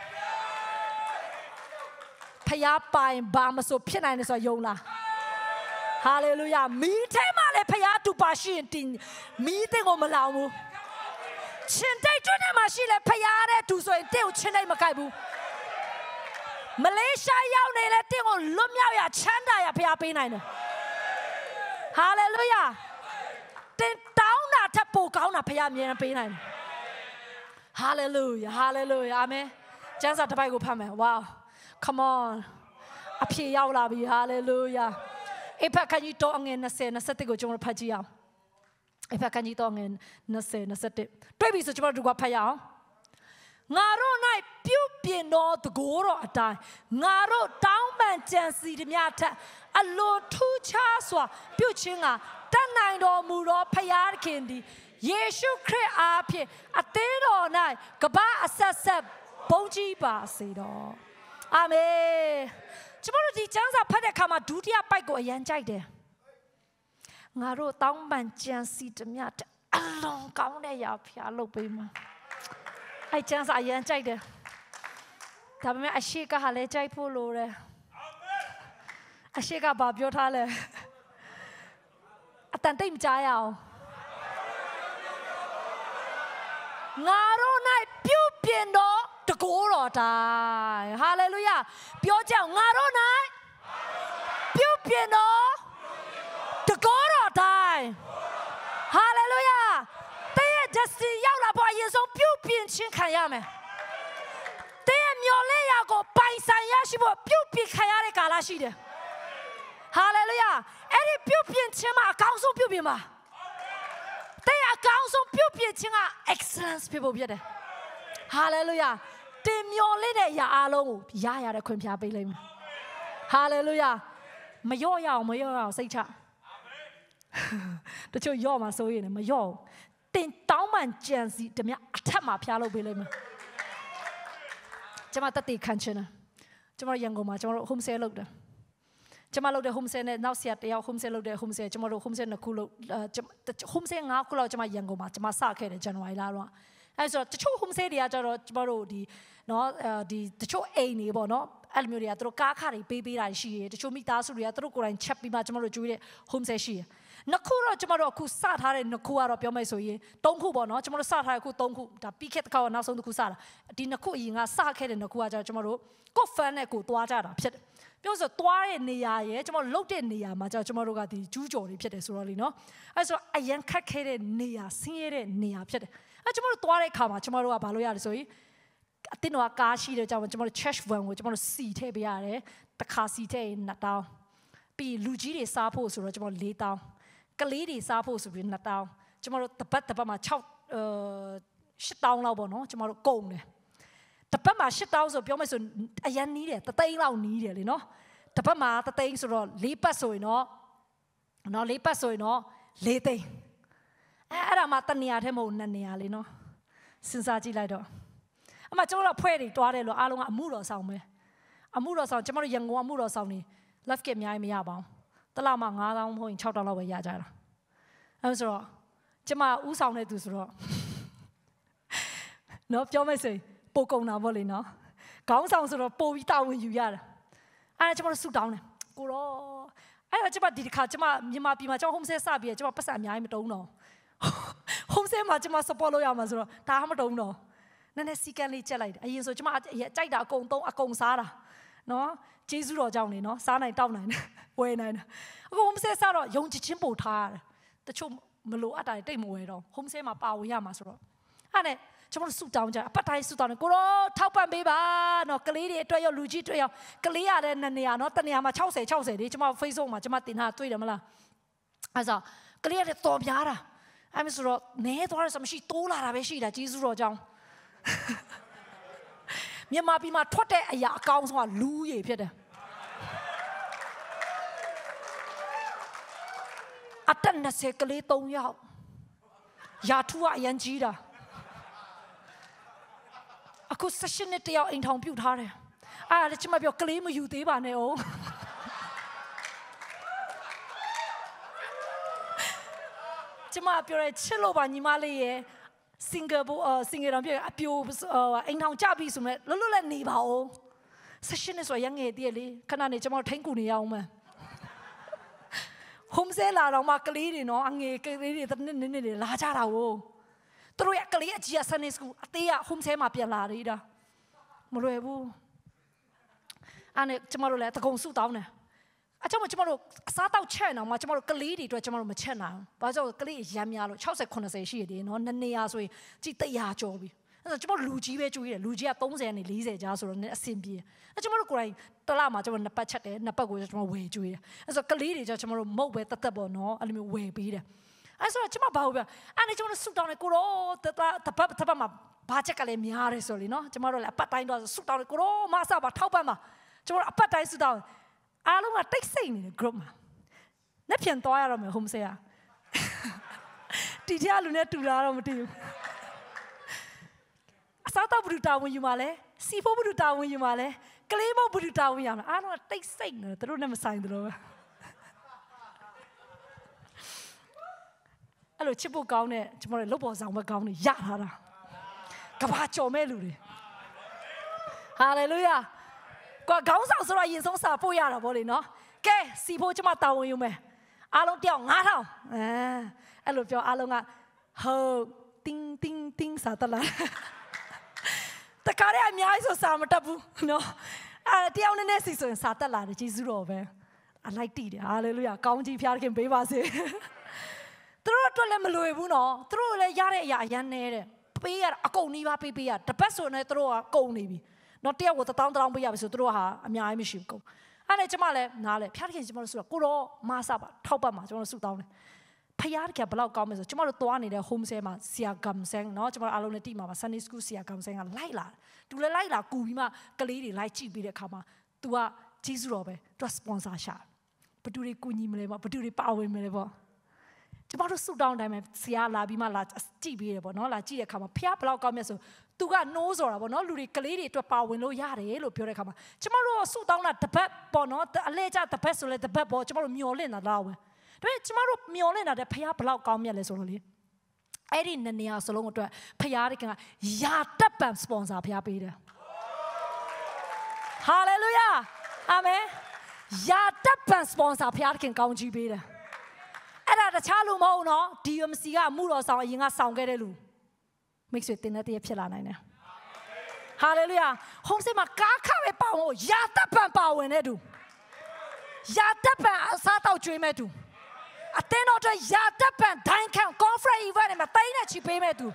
ဖျားပိုင်ဘာမဆိုဖြစ်နိုင်နေဆိုယုံလားဟာလေလုယာမီးထဲမှာလည်းဖျားတူပါရှိရင်တင်မီးတဲ့ကိုမလောင်ဘူးချင်းတိုက်တွန်းနေမှာရှိလေဖျားတဲ့သူဆိုရင်တင့်ကိုချင်းတိုက်မကိုက်ဘူးမလေးရှားရောက်နေလေတင့်ကိုလွတ်မြောက်ရချမ်းသာရဖျားပေးနိုင်တယ်ဟာလေလုယာတင်တောင်းတာထပ်ပိုကောင်းတာဖျားအမြဲပေးနိုင်တယ်ဟာလေလုယာဟာလေလုယာအာမင်ကျမ်းစာတစ်ပိုက်ကိုဖတ်မယ် wow come on အဖြေရောက်လာပြီဟာလေလုယာအဖက်ခန်းကြီးတော့အငယ်20-21ကိုကျွန်တော်ဖတ်ကြည့်အောင်အဖက်ခန်းကြီးတော့အငယ်20-21တွေ့ပြီဆိုကျွန်တော်တို့ကဖတ်ရအောင်ငါတို့၌ပြုပြင်တော်တကိုးတော်အတိုင်းငါတို့တောင်းပန်ကြံစီသည်များထက်အလိုထူးခြားစွာပြုခြင်းကတတ်နိုင်တော်မူသောဖခင်သည်ယေရှုခရစ်အားဖြင့်အသေးတော်၌ကပ္ပအဆက်ဆက်ဘုန်းကြီးပါစေတော်အာမင်ကျမတို့ဒီကျမ်းစာဖတ်တဲ့အခါမှာဒုတိယပိုက်ကိုအရန်ကြိုက်တယ်ငါတို့တောင်းပန်ကြံစီသည်များထက်အလွန်ကောင်းတဲ့ရာဖျားလုပ်ပေးမှာအဲ့ကျမ်းစာအရန်ကြိုက်တယ်ဒါပေမဲ့အရှိကဟာလည်းကြိုက်ဖို့လိုတယ်အရှိကဘာပြောထားလဲအတန်တိတ်မကြားရအောင်ငါတို့၌ပြုပြင်တော်တကိုးတော်တိုင်းဟာလေလုယာပြောကြငါတို့၌ပြုပြင်တော်တကိုးတော်တိုင်းဟာလေလုယာတဲ့ destiny ရောက်လာဖို့အရင်ဆုံးပြုပြင်ခြင်းခံရမယ်တဲ့မျော်လင့်ရာကိုပိုင်ဆိုင်ရရှိဖို့ပြုပြင်ခံရတဲ့ကာလရှိတယ်ဟာလေလုယာအဲ့ဒီပြုပြင်ခြင်းမှာအကောင်းဆုံးပြုပြင်ပါတဲ့အကောင်းဆုံးပြုပြင်ခြင်းက excellence ဖြစ်ဖို့ဖြစ်တယ်ဟာလေလုယာတင်မျော်လင့်တဲ့အရာအလုံးကိုရရတဲ့ခွင့်ပြပေးလိမ့်မယ်ဟာလေလုယာမလျော့ရအောင်စိတ်ချတချို့လျော့မှာစိုးရင်မလျော့တင်တောင်းပန်ကြံစီတည်းများအထက်မှာဖျားလုပ်ပေးလိမ့်မယ်ကျမတက်တည်ခံချင်တယ်ကျမတို့ရန်ကုန်မှာကျမတို့ home sale လုပ်တယ်ကျမလုပ်တဲ့ home sale နဲ့နောက်ဆက်တယောက် home sale လုပ်တဲ့ home sale ကျမတို့ home sale နှစ်ခုလုပ် home sale 5ခုလောက်ကျမရန်ကုန်မှာကျမစခဲ့တယ် January လတော့အဲဆိုတချို့ home sale တွေကကျတော့ကျမတို့ဒီနော်ဒီတချို့အိမ်တွေပေါ့နော်အဲ့လိုမျိုးတွေကသူတို့ကားခါတွေပေးတာရှိတယ်တချို့မိသားစုတွေကသူတို့ကိုယ်တိုင်ချက်ပြီးမှကျမတို့ကျွေးတဲ့ home sale ရှိတယ်နှစ်ခုတော့ကျမတို့အခုစထားတဲ့နှစ်ခုကတော့ပြောမယ်ဆိုရင်၃ခုပေါ့နော်ကျမတို့စထားတဲ့အခု၃ခုဒါပြီးခဲ့တဲ့ခေါက်နောက်ဆုံးတစ်ခုစတာဒီနှစ်ခုအရင်ကစခဲ့တဲ့နှစ်ခုကကျတော့ကျမတို့ကို fan နဲ့ကိုသွားကြတာဖြစ်တယ်ပြောဆိုသွားတဲ့နေရာရဲ့ကျမတို့လုတ်တဲ့နေရာမှာကျတော့ကျမတို့ကဒီကျူးကျော်တွေဖြစ်တယ်ဆိုတော့လေနော်အဲဆိုအရန်ခက်ခဲတဲ့နေရာဆင်းရဲတဲ့နေရာဖြစ်တယ်အဲကျမတို့သွားတဲ့အခါမှာကျမတို့ကဘာလို့ရလဲဆိုရင်အတင်းတော့ကားရှိတဲ့ကြောင့်ကျမတို့ church van ကိုကျမတို့စီထည့်ပေးရတယ်တစ်ခါစီထည့်ရင်2000ပြီးလူကြီးတွေစားဖို့ဆိုတော့ကျမတို့4000ကလေးတွေစားဖို့ဆိုပြီး2000ကျမတို့တပတ်မှာ8000လောက်ပေါ့နော်ကျမတို့ကုန်တယ်တပတ်မှာ8000ဆိုပြောမယ်ဆိုအရန်နီးတယ်3သိန်းလောက်နီးတယ်လေနော်တပတ်မှာ3သိန်းဆိုတော့4ပတ်ဆိုရင်တော့4ပတ်ဆိုရင်တော့4သိန်းအဲ့ဒါမှတနေရာထဲမဟုတ်2နေရာလေနော်စဉ်းစားကြည့်လိုက်တော့အမကျွန်တော်ဖွဲ့တွေတွားတယ်လို့အားလုံးကအမှုတော်ဆောင်ပဲအမှုတော်ဆောင်ကျွန်တော်တို့ရန်ကုန်အမှုတော်ဆောင်နေ left get အများကြီးမရပါဘူးတစ်လမှာ9000မဟုတ်ရင်6000လောက်ပဲရကြတာအဲဆိုတော့ကျွန်မဥဆောင်တဲ့သူဆိုတော့နော်ပြောမယ်ဆိုရင်ပိုကုန်တာပေါ့လေနော်ခေါင်းဆောင်ဆိုတော့ပိုပြီးတာဝန်ယူရတယ်အဲ့ဒါကျွန်တော်ဆူတောင်းတယ်ကိုတော့အဲ့ဒါကျွန်မဒီတစ်ခါကျွန်မမြန်မာပြည်မှာကျွန်တော် home sale စပြီးကျွန်မပတ်စံအများကြီးမတုံးတော့ home sale မှာကျွန်မ support လုပ်ရမှာဆိုတော့ဒါမှမတုံးတော့နည်းနည်းစီကံလေးချက်လိုက်တယ်အရင်ဆိုကျွန်မကြိုက်တာအကုန်သုံးအကုန်စားတာနော်ကျေးဇူးတော်ကြောင့်နေနော်စားနိုင်တောက်နိုင်တယ်ဝယ်နိုင်တယ်အခု home sale စတော့ယုံကြည်ခြင်းပို့ထားရတယ်တချို့မလိုအပ်တာတိတ်မဝယ်တော့ home sale မှာပါဝင်ရမှာဆိုတော့အဲ့နဲ့ကျွန်တော်ဆူတောင်းကြအပတ်တိုင်းဆူတောင်းတယ်ကိုတော့ထောက်ပံ့ပေးပါနော်ကလေးတွေအတွက်ရောလူကြီးတွေရောကလေးရတဲ့နေရာနော်တနေရာမှာ60လေကျွန်မ Facebook မှာကျွန်မတင်ထားတွေ့တယ်မလားအဲ့ဆိုကလေးရတဲ့တော်ပြားတာအဲ့မဆိုတော့နဲသွားတယ်ဆိုမရှိတိုးလာတာပဲရှိတာကျေးဇူးတော်ကြောင့်မြန်မာပြည်မှာထွက်တဲ့အရာအကောင်းဆုံးကလူရည်ဖြစ်တယ်အတက်20ကလေး3ယောက်ရာထူးကအရန်ကြီးတာအခု16နှစ်တယောက်အိမ်ထောင်ပြုတ်ထားတယ်အဲ့ဒါလည်းကျွန်မပြောကလေးမယူသေးပါနဲ့အောင်ကျွန်မပြောရဲချစ်လို့ပါညီမလေးရဲ့Singapore တောင်ပြအပြိုအိမ်ထောင်ကြပြီဆိုမဲ့လွတ်လွတ်လပ်နေပါဦး16နှစ်ဆိုရငယ်တည်းလေခဏနေကျွန်မထိန်းကူနေရအောင်မယ် home sale လာတော့မှကလေးတွေနော်အငယ်ကလေးတွေတစ်နှစ်တွေလာကြတာကိုသူတို့ရဲ့ကလေးအကြီးက Sunday school အသေးက home sale မှာပြန်လာနေတာမလွယ်ဘူးအဲ့နဲ့ကျွန်မတို့လည်းတကုံစုတောင်းတယ်အကြောင်းကျွန်မတို့အစားတောက်ချက်အောင်မှကျွန်မတို့ကလေးတွေအတွက်ကျွန်မတို့မချက်နိုင်ဘူးဘာကြောင့်ကလေးရမ်းများလို့60 80ရှိရတယ်နော်နှစ်နေရာဆိုရင်ကြည်100ကျော်ပြီအဲ့တော့ကျွန်မတို့လူကြီးပဲကျွေးတယ်လူကြီးက30နဲ့40ကြားဆိုတော့အဆင်ပြေအဲ့ကျွန်မတို့ကိုယ်တိုင်တစ်လမှာကျွန်တော်2ပတ်ချက်တယ်2ပတ်ကိုကျွန်တော်ဝယ်ကျွေးတယ်အဲ့ဆိုကလေးတွေကျကျွန်တော်တို့မုတ်ပဲတက်ပေါ့နော်အဲ့လိုမျိုးဝယ်ပေးတယ်အဲ့ဆိုကျွန်မဘာလို့ပြောအဲ့နဲ့ကျွန်တော်တို့စုတောင်းတယ်ကိုတော့တပတ်မှာဘာချက်ကလည်းများတယ်ဆိုလीနော်ကျွန်မတို့လည်းအပတ်တိုင်းတော့စုတောင်းတယ်ကိုတော့မအစားပါထောက်ပံ့ပါကျွန်တော်တို့အပတ်တိုင်းစုတောင်းအားလုံးကတိတ်ဆိတ်နေတဲ့ group မှာလက်ပြန်သွားရတော့မယ် home sale တီတီအလူနဲ့တူလာတော့မသိဘူးအစားတော့ဘူးတာဝန်ယူมาလဲစီဖို့ဘူးတာဝန်ယူมาလဲကလေးမဘူးတာဝန်ရမှာအားလုံးကတိတ်ဆိတ်နေတယ်သူတို့နဲ့မဆိုင်တယ်လို့ပဲအဲ့လိုချစ်ဖို့ကောင်းတဲ့ကျွန်တော်တို့လုပ်ပေါ်ဆောင်ပဲကောင်းနေရထားတာကဘာကြော်မဲ့လူတွေဟာလေလုယာကိုခေါင်းဆောင်ဆိုတော့ရင်ဆုံးစာပို့ရတာဗောလေနော်ကဲစီဖို့ကျမတာဝန်ယူမယ်အားလုံးတယောက်9000အဲ့လိုပြောအားလုံးကဟုတ်တင်းတင်းတင်းစာတလားတခါတည်းအများကြီးဆိုစာမတက်ဘူးနော်အဲ့တယောက်နည်းနည်းစီဆိုရင်စာတက်လာတယ်ကျေးဇူးတော်ပဲအလိုက်တည်တယ်ဟာလေလုယာကောင်းကြီးဖျားခင်ပေးပါစေသူတို့အတွက်လည်းမလွယ်ဘူးနော်သူတို့လည်းရတဲ့အရာအရန်နေတယ်ပေးရအကုန်နီးပါးပေးရတပတ်ဆိုရင်သူတို့ကကုန်နေပြီနော်တယောက်ကို1000ပေးရပြီဆိုသူတို့ဟာအများကြီးမရှိဘူးကုန်အဲ့နဲ့ကျမလည်းနားလဲဖျားခင်ကျမတို့ဆိုတော့ကိုတော့မဆပါထောက်ပတ်မှာကျမတို့စုတောင်းတယ်ဖျားခင်ဘလောက်ကောင်းမလဲဆိုကျမတို့သွားနေတဲ့ home sale မှာဆရာဂမ်ဆန်နော်ကျမတို့အားလုံးနဲ့တိမှာပါ Sunday school ဆရာဂမ်ဆန်ကလိုက်လာသူလည်းလိုက်လာကူပြီးမှကလေးတွေလိုက်ကြည့်ပြီးတဲ့အခါမှာ तू ကဂျေဇုတော်ပဲ तू စပွန်ဆာရှာဘသူတွေကူညီမလဲပေါ့ဘသူတွေပါဝင်မလဲပေါ့ကျမတို့စုတောင်းတိုင်းမှာဆရာလာပြီးမှလာကြည့်ပြီးတယ်ပေါ့နော်လာကြည့်တဲ့အခါမှာဖျားဘလောက်ကောင်းမြတ်ဆိုသူကနိုးဆိုတာပေါ့နော်လူတွေကလေးတွေအတွက်ပါဝင်လို့ရတယ်လို့ပြောတဲ့အခါမှာကျမတို့ဆူတောင်းတာတစ်ပတ်ပေါ့နော်အလဲကျတစ်ပတ်ဆိုလဲတစ်ပတ်ပေါ့ကျမတို့မျောလင့်တာတော့ပဲဒါပေမဲ့ကျမတို့မျောလင့်တာတဲ့ဖခင်ဘလောက်ကောင်းမြတ်လဲဆိုတော့လေအဲ့ဒီနေရာစလုံးအတွက်ဖခင်ကယာတပ်ပံစပွန်ဆာဖခင်ပေးတယ်ဟာလေလုယာအာမင်ယာတပ်ပံစပွန်ဆာဖခင်ကောင်းကြီးပေးတယ်အဲ့ဒါတခြားလူမဟုတ်နော် DMC ကအမှုတော်ဆောင်အရင်ကဆောင်ခဲ့တဲ့လူမိတ်ဆွေတင်တဲ့တည်းဖြစ်လာနိုင်တယ်ဟာလေလုယာဟောစမှာကားခပဲပါဝင်ယာတပ်ပံပါဝင်တဲ့သူယာတပ်ပံအစားတောက်ကျွေးမဲ့သူအတင်းတော်တွေယာတပ်ပံဒိုင်းခံ conference event မှာတိုင်းနဲ့ချီပေးမဲ့သူ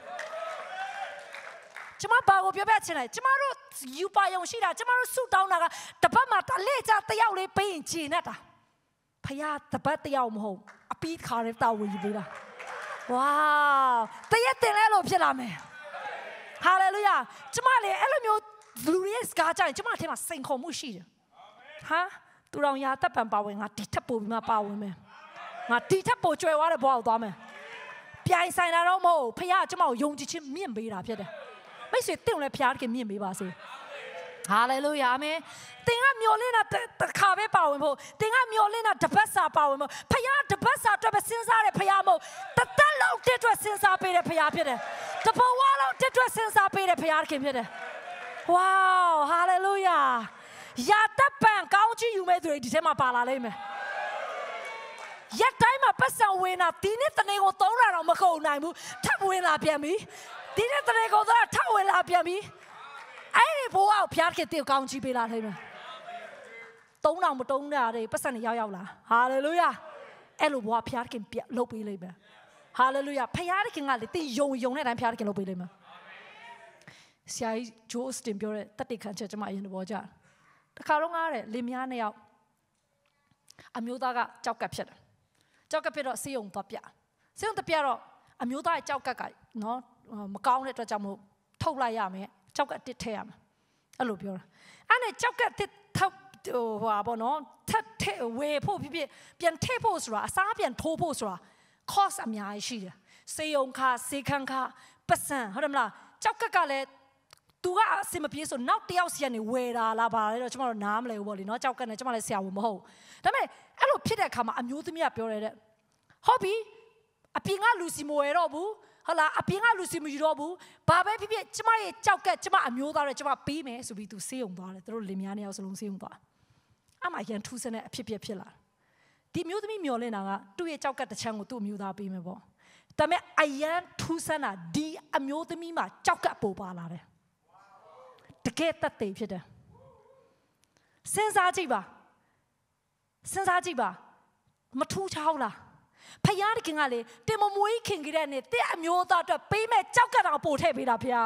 ကျမဘာကိုပြောပြချင်လဲကျမတို့ယူပါယုံရှိတာကျမတို့ဆုတောင်းတာကတပတ်မှာတလေကြတယောက်လေးပေးရင်ဂျင်းနေတာဖခင်တပတ်တယောက်မဟုတ်အပီးခါရတာဝင်ပေးတာဝါတရက်တင်လဲလို့ဖြစ်လာမယ်ဟာလေလုယာကျမလေအဲ့လိုမျိုးလူတွေစကားကြရင်ကျမအထင်မှာစိန်ခေါ်မှုရှိတယ်ဟာသူတော်ရာတပ်ပံပါဝင်ငါဒီထက်ပိုပြီးမှပါဝင်မယ်ငါဒီထက်ပိုကျွဲသွားတဲ့ဘဝကိုသွားမယ်ပြိုင်ဆိုင်တာတော့မဟုတ်ဖခင်ကကျမကိုယုံကြည်ခြင်းမြင့်ပေးတာဖြစ်တယ်မိတ်ဆွေတင့်လည်းဖခင်ကမြင့်ပေးပါစေဟာလေလုယာအာမင်တင်ကမျောလင့်တာတစ်ခါပဲပါဝင်ဖို့တင်ကမျောလင့်တာတပတ်စာပါဝင်ဖို့ဖခင်တပတ်စာအတွက်ပဲစဉ်းစားတဲ့ဖခင်မဟုတ်တစ်သက်လုံးတစ်အတွက်စဉ်းစားပေးတဲ့ဖခင်ဖြစ်တယ်တဘဝလုံးတစ်အတွက်စဉ်းစားပေးတဲ့ဖခင်ဖြစ်တယ်ဝေါဟာလေလုယာယာတပ်ပံကောင်းချီးယူမဲ့သူတွေဒီထဲမှာပါလာလိမ့်မယ်ရက်တိုင်းမှာပတ်စံဝင်တာဒီနေ့တနေ့ကို300တော့မကုန်နိုင်ဘူးထပ်ဝင်လာပြန်ပြီဒီနေ့တနေ့ကိုတော့ထပ်ဝင်လာပြန်ပြီအဲ့ဒီဘဝကိုဖျားခင်တေကောင်းချီးပေးလာလိမ့်မယ်3000မတုံးတာတွေပတ်စံတွေရောက်လာဟာလေလုယာအဲ့လိုဘဝဖျားခင်ပြလုပ်ပေးလိမ့်မယ်ဟာလေလုယာဖျားခင်ကလေတင်ယုံတဲ့အတိုင်းဖျားခင်လုပ်ပေးလိမ့်မယ်ဆရာကြီးဂျိုးစတင်ပြောတဲ့တတိခန့်ချက်ကျမအရင်တော့ကြားတခါတော့ငားတဲ့လင်မယား2ယောက်အမျိုးသားကကြောက်ကပ်ဖြစ်တယ်ကြောက်ကပ်ဖြစ်တော့ဆေးရုံသွားပြဆေးရုံတပြတော့အမျိုးသားရဲ့ကြောက်ကပ်ကနော်မကောင်းတဲ့အတွက်ကြောင့်မို့ထုတ်လိုက်ရမယ်ကြောက်ကပ်တစ်ထည့်ရမယ်အဲ့လိုပြောတာအဲ့နဲ့ကြောက်ကပ်တစ်ထုတ်ဟိုဟာပေါ့နော်ထပ်ထည့်ဝေဖို့ဖြစ်ပြန်ထည့်ဖို့ဆိုတာအစားပြန်ထိုးဖို့ဆိုတာ cost အများကြီးရှိတယ်ဆေးရုံခါဆေးခန်းခါပတ်စံဟုတ်တယ်မလားကြောက်ကပ်ကလည်းသူကအစင်မပြေဆိုနောက်တယောက်စီကနေဝယ်တာလားပါလေတော့ကျမတို့နားမလဲဘူးပေါ့လေနော်ကြောက်ကနဲ့ကျမလည်းဆရာဝန်မဟုတ်ဒါပေမဲ့အဲ့လိုဖြစ်တဲ့အခါမှာအမျိုးသမီးကပြောရတဲ့ဟုတ်ပြီအပြင်ကလူစီမဝယ်တော့ဘူးဟုတ်လားအပြင်ကလူစီမယူတော့ဘူးဘာပဲဖြစ်ဖြစ်ကျမရဲ့ကြောက်ကကျမအမျိုးသားတွေကျမပေးမယ်ဆိုပြီးသူဆေးရုံသွားတယ်သူတို့လင်မယား2ယောက်စလုံးဆေးရုံသွားအမှရန်ထူးဆန်းတဲ့အဖြစ်ဖြစ်လာဒီမျိုးသမီးမျောလင့်တာကသူ့ရဲ့ကြောက်ကတစ်ချမ်းကိုသူ့အမျိုးသားပေးမယ်ပေါ့ဒါပေမဲ့အရန်ထူးဆန်းတာဒီအမျိုးသမီးမှာကြောက်ကပိုပါလာတယ်တကယ်တတ်သိဖြစ်တယ်စဉ်းစားကြည့်ပါမထူးခြားလားဖယားခင်ကလေတင်မမွေးခင်ကြတဲ့နေ့တဲ့အမျိုးသားအတွက်ပေးမဲ့ကြောက်ကတောင်ပို့ထည့်ပေးတာဖယား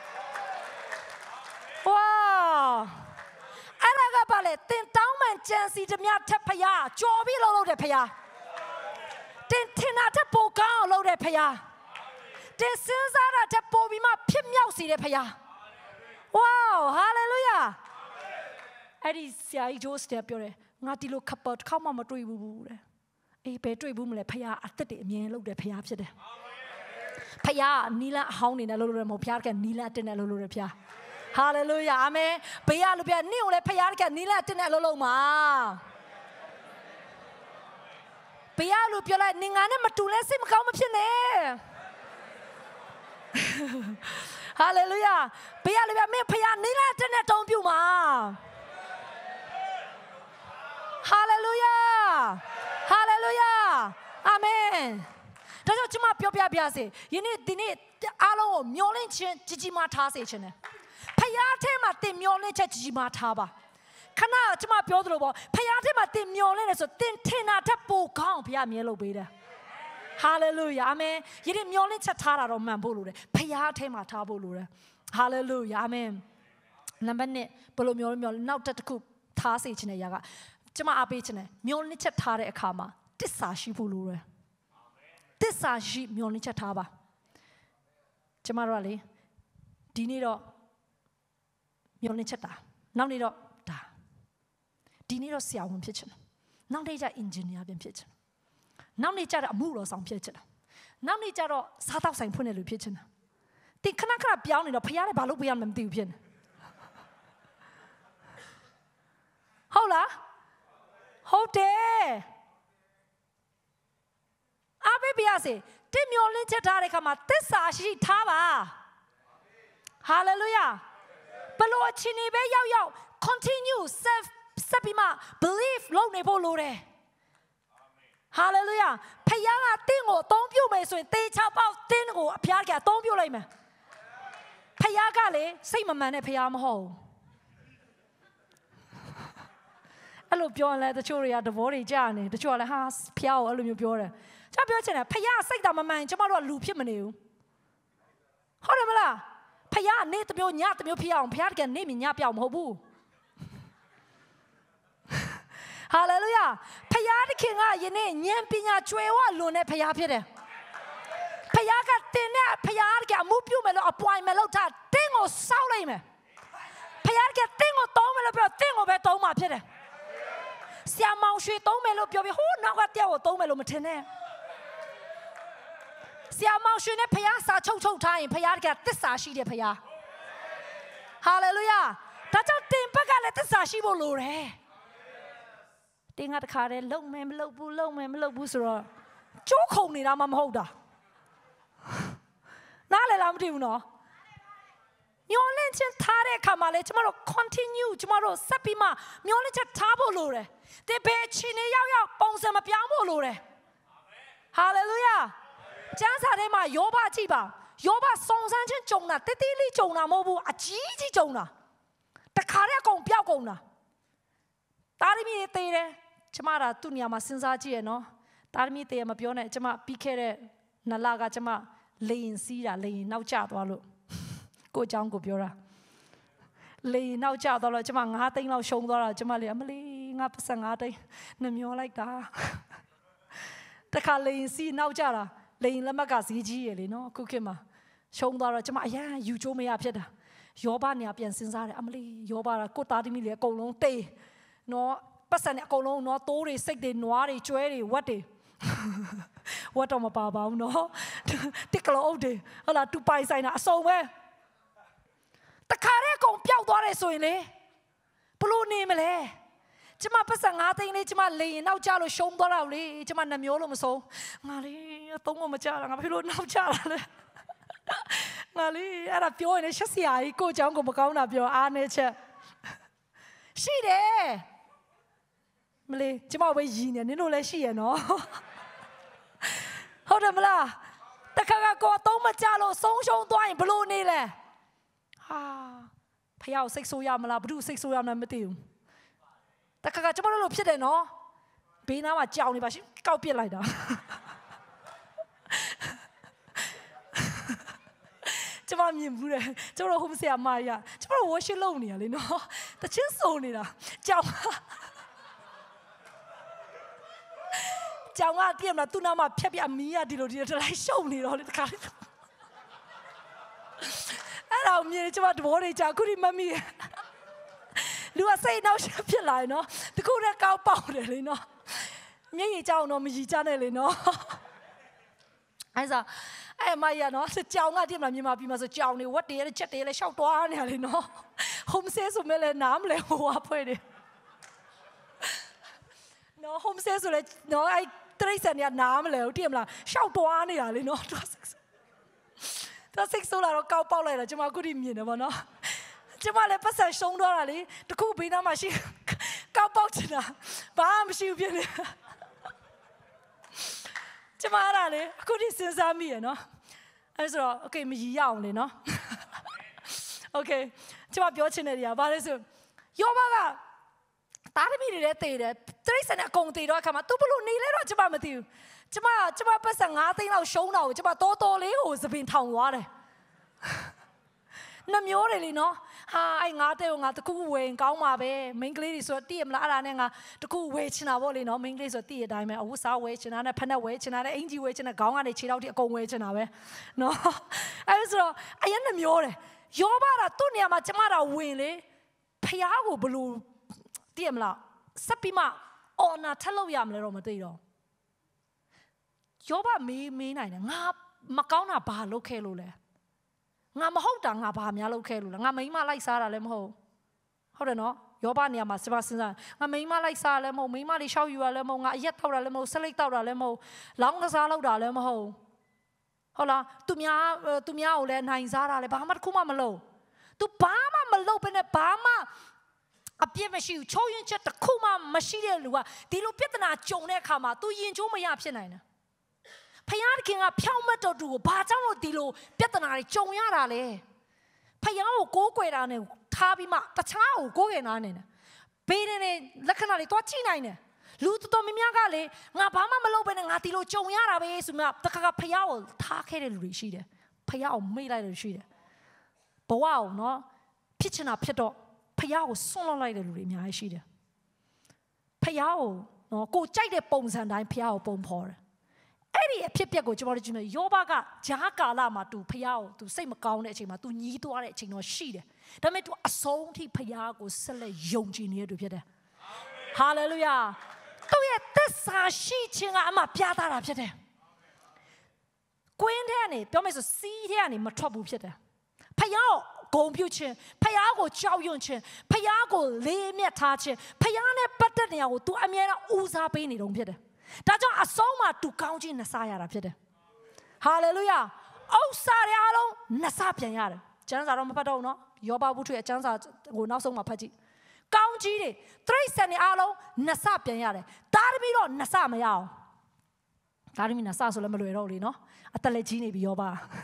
ဝါအဲ့ဒါကပါလေတင်တောင်းမှန်ကြံစီသမျှထက်ဖယားကြော်ပြီးလုပ်တဲ့ဖယားတင်ထင်တာထက်ပိုကောင်းအောင်လုပ်တဲ့ဖယားတင်စဉ်းစားတာထက်ပိုပြီးမှဖြစ်မြောက်စေတဲ့ဖယားဝေါဟာလေလုယာအဲ့ဒီဆရာကြီးဂျိုးစတက်ပြောတယ်ငါဒီလိုခပ်ပေါ်ခေါက်မှမတွေ့ဘူးတဲ့အေးဘယ်တွေ့ဘူးမလဲဖခင်အသက်တွေအမြင်လုပ်တယ်ဖခင်ဖြစ်တယ်ဖခင်နီလာအဟောင်းနေတယ်လို့လို့မဟုတ်ဖခင်ကနီလာတင်တယ်လို့လို့ဖခင်ဟာလေလုယာအာမင်ဘေးရလို့ပြနင့်ကိုလည်းဖခင်ကနီလာတင်တယ်လို့လို့မှာဘေးရလို့ပြောလိုက်နင်ငါနဲ့မတူလဲစိတ်မကောင်းမဖြစ်နဲ့ဟာလေလုယာဘေးရလို့ပြမင်းဖခင်နီလာတင်တဲ့တုံးပြူမှာဟာလေလုယာဟာလေလုယာအာမင်ဒါကြောင့်ကျွန်မပြောပြပါစေယနေ့ဒီနေ့အားလုံးကိုမျောလင့်ခြင်းကြီးမားထားစေခြင်းနဲ့ဖခင်ထဲမှာတင်မျောလင့်ချက်ကြီးမားထားပါခဏကျွန်မပြောသလိုပေါ့ဖခင်ထဲမှာတင်မျောလင့်တယ်ဆိုတင်ထင်တာထက်ပိုကောင်းဖခင်မြဲလုပ်ပေးတယ်ဟာလေလုယာအာမင်ယနေ့မျောလင့်ချက်ထားတာတော့မှန်ဖို့လိုတယ်ဖခင်ထဲမှာထားဖို့လိုတယ်ဟာလေလုယာအာမင်နံပါတ်1ဘယ်လိုမျောနောက်တစ်ခုထားစေခြင်းနဲ့ရာကကျွန်မအားပေးခြင်းနဲ့မျောလင့်ချက်ထားတဲ့အခါမှာတစ္ဆာရှိဖို့လိုတယ်တစ္ဆာရှိမျောလင့်ချက်ထားပါကျွန်မတို့ကလေဒီနေ့တော့မျောလင့်ချက်တာနောက်နေ့တော့ဒါဒီနေ့တော့ဆရာဝန်ဖြစ်ချင်တယ်နောက်နေ့ကျအင်ဂျင်နီယာပြန်ဖြစ်ချင်တယ်နောက်နေ့ကျတော့အမှုတော်ဆောင်ဖြစ်ချင်တယ်နောက်နေ့ကျတော့စားတောက်ဆိုင်ဖွင့်တဲ့လူဖြစ်ချင်တယ်တင်ခဏခဏပြောင်းနေတော့ဖခင်လည်းဘာလို့ပေးရမှမသိဘူးဖြစ်နေဟုတ်လားဟုတ်တယ်အားပေးပါစေတင်မျောလင်းချက်ထားတဲ့ခါမှာသစ္စာရှိထားပါဟာလေလုယာဘလို့အချင်းနေပဲရောက် continueဆက်ပြီးမှ believe လုပ်နေဖို့လိုတယ်ဟာလေလုယာဖခင်ကတင်းကိုအသုံးပြုမယ်ဆိုရင်တေချာပေါက်တင်းကိုအဖခင်ကအသုံးပြုလိုက်မယ်ဖခင်ကလေစိတ်မမှန်တဲ့ဖခင်မဟုတ်ဘူးအဲ့လိုပြောရင်လည်းတချို့တွေကသဘောတွေကြားနေတချို့ကလည်းဟာဖခင်ကိုအဲ့လိုမျိုးပြောတယ်ကျွန်တော်ပြောချင်တယ်ဖခင်စိတ်သာမမှန်ကျမတို့ကလူဖြစ်မနေဘူးဟုတ်တယ်မလားဖခင်ကနေတမျိုးညတမျိုးဖြစ်အောင်ဖခင်ကနေမြညပြောင်းမဟုတ်ဘူးဟာလေလုယာဖခင်တခင်ကယနေ့ဉာဏ်ပညာကျွယ်ဝလွန်တဲ့ဖခင်ဖြစ်တယ်ဖခင်ကတင်တဲ့ဖခင်ကအမှုပြုမယ်လို့ appointment လုပ်ထားတင်းကိုစောက်လိုက်မယ်ဖခင်ကတင်းကိုတောင်းမယ်လို့ပြောတင်းကိုပဲတောင်းမှာဖြစ်တယ်ဆရာမောင်ရွှေတောင်းမယ်လို့ပြောပြီးဟိုးနောက်ကတယောက်ကိုတောင်းမယ်လို့မထင်နဲ့ဆရာမောင်ရွှေနဲ့ဖခင်စာချုပ်ထားရင်ဖခင်ကသစ္စာရှိတယ်ဖခင်ဟာလေလုယာဒါကြောင့်တင်ဘက်ကလည်းသစ္စာရှိဖို့လိုတယ်တင်းကတခါတည်းလုံမယ်မလုံဘူးဆိုတော့ကျိုးခုံနေတာမှမဟုတ်တာနားလည်လားမသိဘူးနော်မျောလင့်ချက်ထားတဲ့အခါမှာလေကျမတို့ continue ကျမတို့ဆက်ပြီးမှမျောလင့်ချက်ထားဖို့လိုတယ်ဒီဘယ်အချိန်ရောက်ပုံစံမပြောင်းဖို့လိုတယ်ဟာလေလုယာကျမ်းစာထဲမှာယောဘကြည့်ပါယောဘစုံစမ်းခြင်းကြုံတာတိတိလေးကြုံတာမဟုတ်ဘူးအကြီးကြီးကြုံတာတခါတည်းအကုန်ပျောက်ကုန်တာတာရမီတွေသေးတယ်ကျမကသူ့နေရာမှာစဉ်းစားကြည့်ရနော်တာရမီတေမပြောနဲ့ကျမပြီးခဲ့တဲ့နှစ်လကကျမလေရင်စီးတာလေရင်နောက်ကျသွားလို့ကိုအကြောင်းကိုပြောတာလေရင်နောက်ကျသွားလို့ကျမ9သိန်းလောက်ရှုံးသွားတာကျမလေအမလေးငါပတ်စံ9သိန်းနှမျောလိုက်တာတခါလေရင်စီးနောက်ကျတာလေရင်လက်မကဈေးကြီးရလေနော်အခုခေတ်မှာရှုံးသွားတော့ကျမအရန်ယူချိုးမရဖြစ်တာယောဘနေရာပြန်စဉ်းစားတယ်အမလေးယောဘကကိုတာသမီးလေအကုန်လုံးတေးနော်ပတ်စံအကုန်လုံးနော်တိုးတွေစိတ်တွေနွားတွေကျွဲတွေဝက်တွေဝတ်တော့မပါပါဘူးနော်တစ်ကလောအုပ်တွေဟလာတူပိုင်ဆိုင်တာအစုံပဲတခါတည်းအကုန်ပျောက်သွားတယ်ဆိုရင်လေဘလို့နေမလဲကျမပတ်စံ9သိန်းလေးကျမလေရင်နောက်ကျလို့ရှုံးသွားတာလေကျမနှမျိုးလို့မဆုံးငါလေးအသုံးမကြတာငါဘာဖြစ်လို့နောက်ကျတာလဲငါလေးအဲ့ဒါပြောရင်ရှက်စရာကြီးကိုเจ้าကိုမကောင်းတာပြောအားနေချက်ရှိတယ်မလေးကျမပဲရည်နေနင်တို့လည်းရှိရနော်ဟုတ်တယ်မလားတခါကကိုအသုံးမကြလို့ဆုံးရှုံးသွားရင်ဘလို့နေလဲဟာဖះကိုစိတ်ဆိုးရမလားဘု து စိတ်ဆိုးရမလားမသိဘူးတခါကကျမတို့လိုဖြစ်တယ်နော်ဘေးနားမှာကြောင်နေပါရှင်ကောက်ပစ်လိုက်တာကျမမြင်ဘူးတယ်ကျမတို့ home ဆရာမကြီးကျမတို့ worship လုပ်နေရလေနော်တချင်းစုံနေတာကြောင်ကြောင်ကတည်းကသူ့နားမှာဖြတ်ပြအမီးရဒီလိုလိုက်ရှုံနေတော့လေတခါလေးအဲ့တော့မြင်ကျမတဘောတွေကြာခုဒီမမီလူကစိတ်နှောက်ရှက်ဖြစ်လာရင်နော်တခုတည်းကောက်ပေါက်တယ်လေနော်မျက်ရည်ကြောင်တော့မရည်ကြနဲ့လေနော်အဲ့ဆိုအဲ့မကြီးနော်ကြောင်ကတည်းကမြင်မှာပြီးမှဆိုကြောင်တွေဝက်တွေချက်တွေလည်းရှောက်သွားနေရလေနော် home stay ဆိုမဲ့လည်းနားမလဲဟိုအဖွဲတွေနော် home stay ဆိုလည်းနော်အဲ့တရိတ်ဆန်ကနားမလဲဟုတ်တယ်မလားရှောက်သွားနေတာလေနော်သူစိတ်ဆိုးလာတော့ကောက်ပေါက်လိုက်တာကျမအခုဒီမြင်တယ်ဗောနော်ကျမလည်းပတ်စံရှုံးတော့တာလေတခုဘေးနားမှာရှိကောက်ပေါက်ချင်တာဘာမှမရှိဘူးဖြစ်နေကျမအဲ့ဒါလေအခုဒီစဉ်းစားမိရနော်အဲ့ဆိုတော့ okay မရည်ရအောင်လေနော် okay ကျမပြောချင်တဲ့နေရာဘာလဲဆိုယောဘကတားသမီးတွေလည်းတည်တယ်တရိတ်ဆန်အကုန်တည်တော့အခါမှာ तू ဘလို့နေလဲတော့ကျမမသိဘူးကျမပတ်စံ9သိန်းလောက်ရှုံးတာကိုကျမတော်လေးကိုစပင်ထောင်သွားတယ်နှမျိုးတယ်လေနော်ဟာအဲ့9သိန်းကိုငါတခုဝယ်ကောင်းပါပဲမိန်းကလေးတွေဆိုတော့တည်ရမလားအဲ့ဒါနဲ့ငါတခုဝယ်ချင်တာပေါ့လေနော်မိန်းကလေးဆိုတော့တည်ရတိုင်းပဲအဝတ်စားဝယ်ချင်တာနဲ့ဖက်နဲ့ဝယ်ချင်တာနဲ့အင်ဂျီဝယ်ချင်တာခေါင်းကနေခြေထောက်ထိအကုန်ဝယ်ချင်တာပဲနော်အဲ့ဆိုတော့အရင်နှမျိုးတယ်ယောဘကသူ့နေရာမှာကျမတာဝင်လေဖះကိုဘလို့တည်ရမလားစပ်ပြီးမှအော်နာထက်လို့ရမလဲတော့မသိတော့ယောဘမေးနိုင်တယ်ငါမကောင်းတာဘာလုပ်ခဲ့လို့လဲငါမဟုတ်တာငါဘာများလုပ်ခဲ့လို့လဲငါမိန်းမလိုက်စားတာလည်းမဟုတ်ဟုတ်တယ်နော်ယောဘနေရာမှာစပါစဉ်းစားငါမိန်းမလိုက်စားလည်းမဟုတ်မိန်းမလေးရှောက်ယူရလည်းမဟုတ်ငါအရက်တောက်တာလည်းမဟုတ်ဆလိတ်တောက်တာလည်းမဟုတ်လောင်းကစားလောက်တာလည်းမဟုတ်ဟုတ်လားသူများကိုလည်းနိုင်စားတာလည်းဘာမှတစ်ခုမှမလုပ်သူဘာမှမလုပ်ဘဲနဲ့ဘာမှအပြစ်မရှိဘူးချိုးယွင်းချက်တစ်ခုမှမရှိတဲ့လူကဒီလိုပြဿနာကြုံတဲ့အခါမှာ तू ရင်ချိုးမရဖြစ်နိုင်တယ်ဖယားခင်ကဖြောင့်မတ်တော်သူကိုဘာကြောင့်လို့ဒီလိုပြဿနာတွေကြုံရတာလဲဖယားကိုကိုးကွယ်တာနဲ့ထားပြီးမှတခြားကိုကိုးကွယ်နာနေတယ်ဘေးနဲ့လက္ခဏာတွေတွားကြည့်နိုင်တယ်လူတော်များများကလေငါဘာမှမလုပ်ဘဲနဲ့ငါဒီလိုကြုံရတာပဲဆိုမှတခါကဖယားကိုထားခဲ့တဲ့လူတွေရှိတယ်ဖယားကိုမေ့လိုက်တဲ့လူရှိတယ်ဘဝကိုနော်ဖြစ်ချင်တာဖြစ်တော့ဖယားကိုဆွန့်လွတ်လိုက်တဲ့လူတွေအများကြီးရှိတယ်ဖယားကိုနော်ကိုကြိုက်တဲ့ပုံစံတိုင်းဖယားကိုပုံဖော်တယ်အဲ့ဒီအဖြစ်ပြက်ကိုကျွန်တော်တို့ကြည့်မယ်ယောဘကဂျားကာလမှာသူဖယားကိုသူစိတ်မကောင်းတဲ့အချိန်မှာသူညီးသွားတဲ့အချိန်တော့ရှိတယ်ဒါပေမဲ့သူအဆုံးထိဖယားကိုဆက်လက်ယုံကြည်နေတဲ့သူဖြစ်တယ်ဟာလေလုယာသူရဲ့သစ္စာရှိခြင်းကအမှပြသတာဖြစ်တယ်ကွင်းထဲကနေပြောမယ်ဆိုစီးထဲကနေမထွက်ဘူးဖြစ်တယ်ဖယားကိုဂုဏ်ပြုခြင်းဖယားကိုကြောက်ရွံ့ခြင်းဖယားကိုလေးမြတ်ထားခြင်းဖယားနဲ့ပတ်သက်နေရကို तू အမြဲတမ်းဦးစားပေးနေတော့ဖြစ်တယ်ဒါကြောင့်အဆုံးမှာ तू ကောင်းခြင်းနှစားရတာဖြစ်တယ်ဟာလေလုယာဥစ္စာတွေအားလုံးနှစားပြန်ရတယ်ကျမ်းစာတော့မဖတ်တော့ဘူးနော်ယောဘဝုထုရဲ့ကျမ်းစာကိုနောက်ဆုံးမှာဖတ်ကြည့်ကောင်းကြီးတွေတိရစ္ဆာန်တွေအားလုံးနှစားပြန်ရတယ်သားသမီးတော့နှစားမရအောင်သားသမီးနှစားဆိုလည်းမလွယ်တော့လေနော်အသက်လည်းကြီးနေပြီယောဘ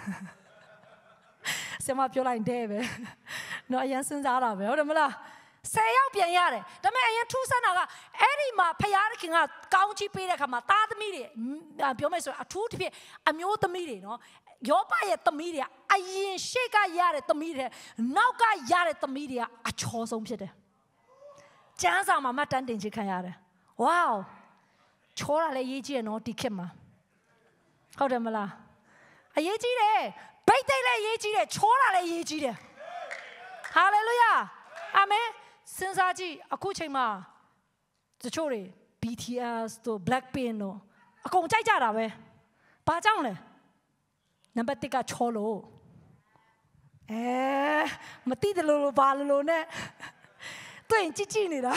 ဆရာမပြောလိုက်တဲ့ပဲနော်အရင်စဉ်းစားတာပဲဟုတ်တယ်မလား10ယောက်ပြန်ရတယ်ဒါပေမဲ့အရင်ထူးဆန်းတာကအဲ့ဒီမှာဖယားခင်ကကောင်းချီးပေးတဲ့ခါမှာသားသမီးတွေပြောမယ်ဆိုအထူးတစ်ဖြစ်အမျိုးသမီးတွေနော်ယောဘရဲ့သမီးတွေကအရင်ရှေ့ကရတဲ့သမီးတွေနောက်ကရတဲ့သမီးတွေကအချောဆုံးဖြစ်တယ်ကျမ်းစာမှာမှတ်တမ်းတင်ခြင်းခံရတယ်ဝေါချောတာလည်းရေးကြည့်ရနော်ဒီခေတ်မှာဟုတ်တယ်မလားအရေးကြီးတယ်ဗိတ်သိက်လည်းရေးကြီးတယ်ချောတာလည်းရေးကြီးတယ်ဟာလေလုယာအာမင်စဉ်းစားကြည့်အခုချိန်မှာတချို့တွေ BTS တို့ Blackpink တို့အကုန်ကြိုက်ကြတာပဲဘာကြောင့်လဲနံပါတ်1ကချောလို့မသိတယ်လို့ဘာလို့နဲ့တွေ့ရင်ကြည့်နေတာ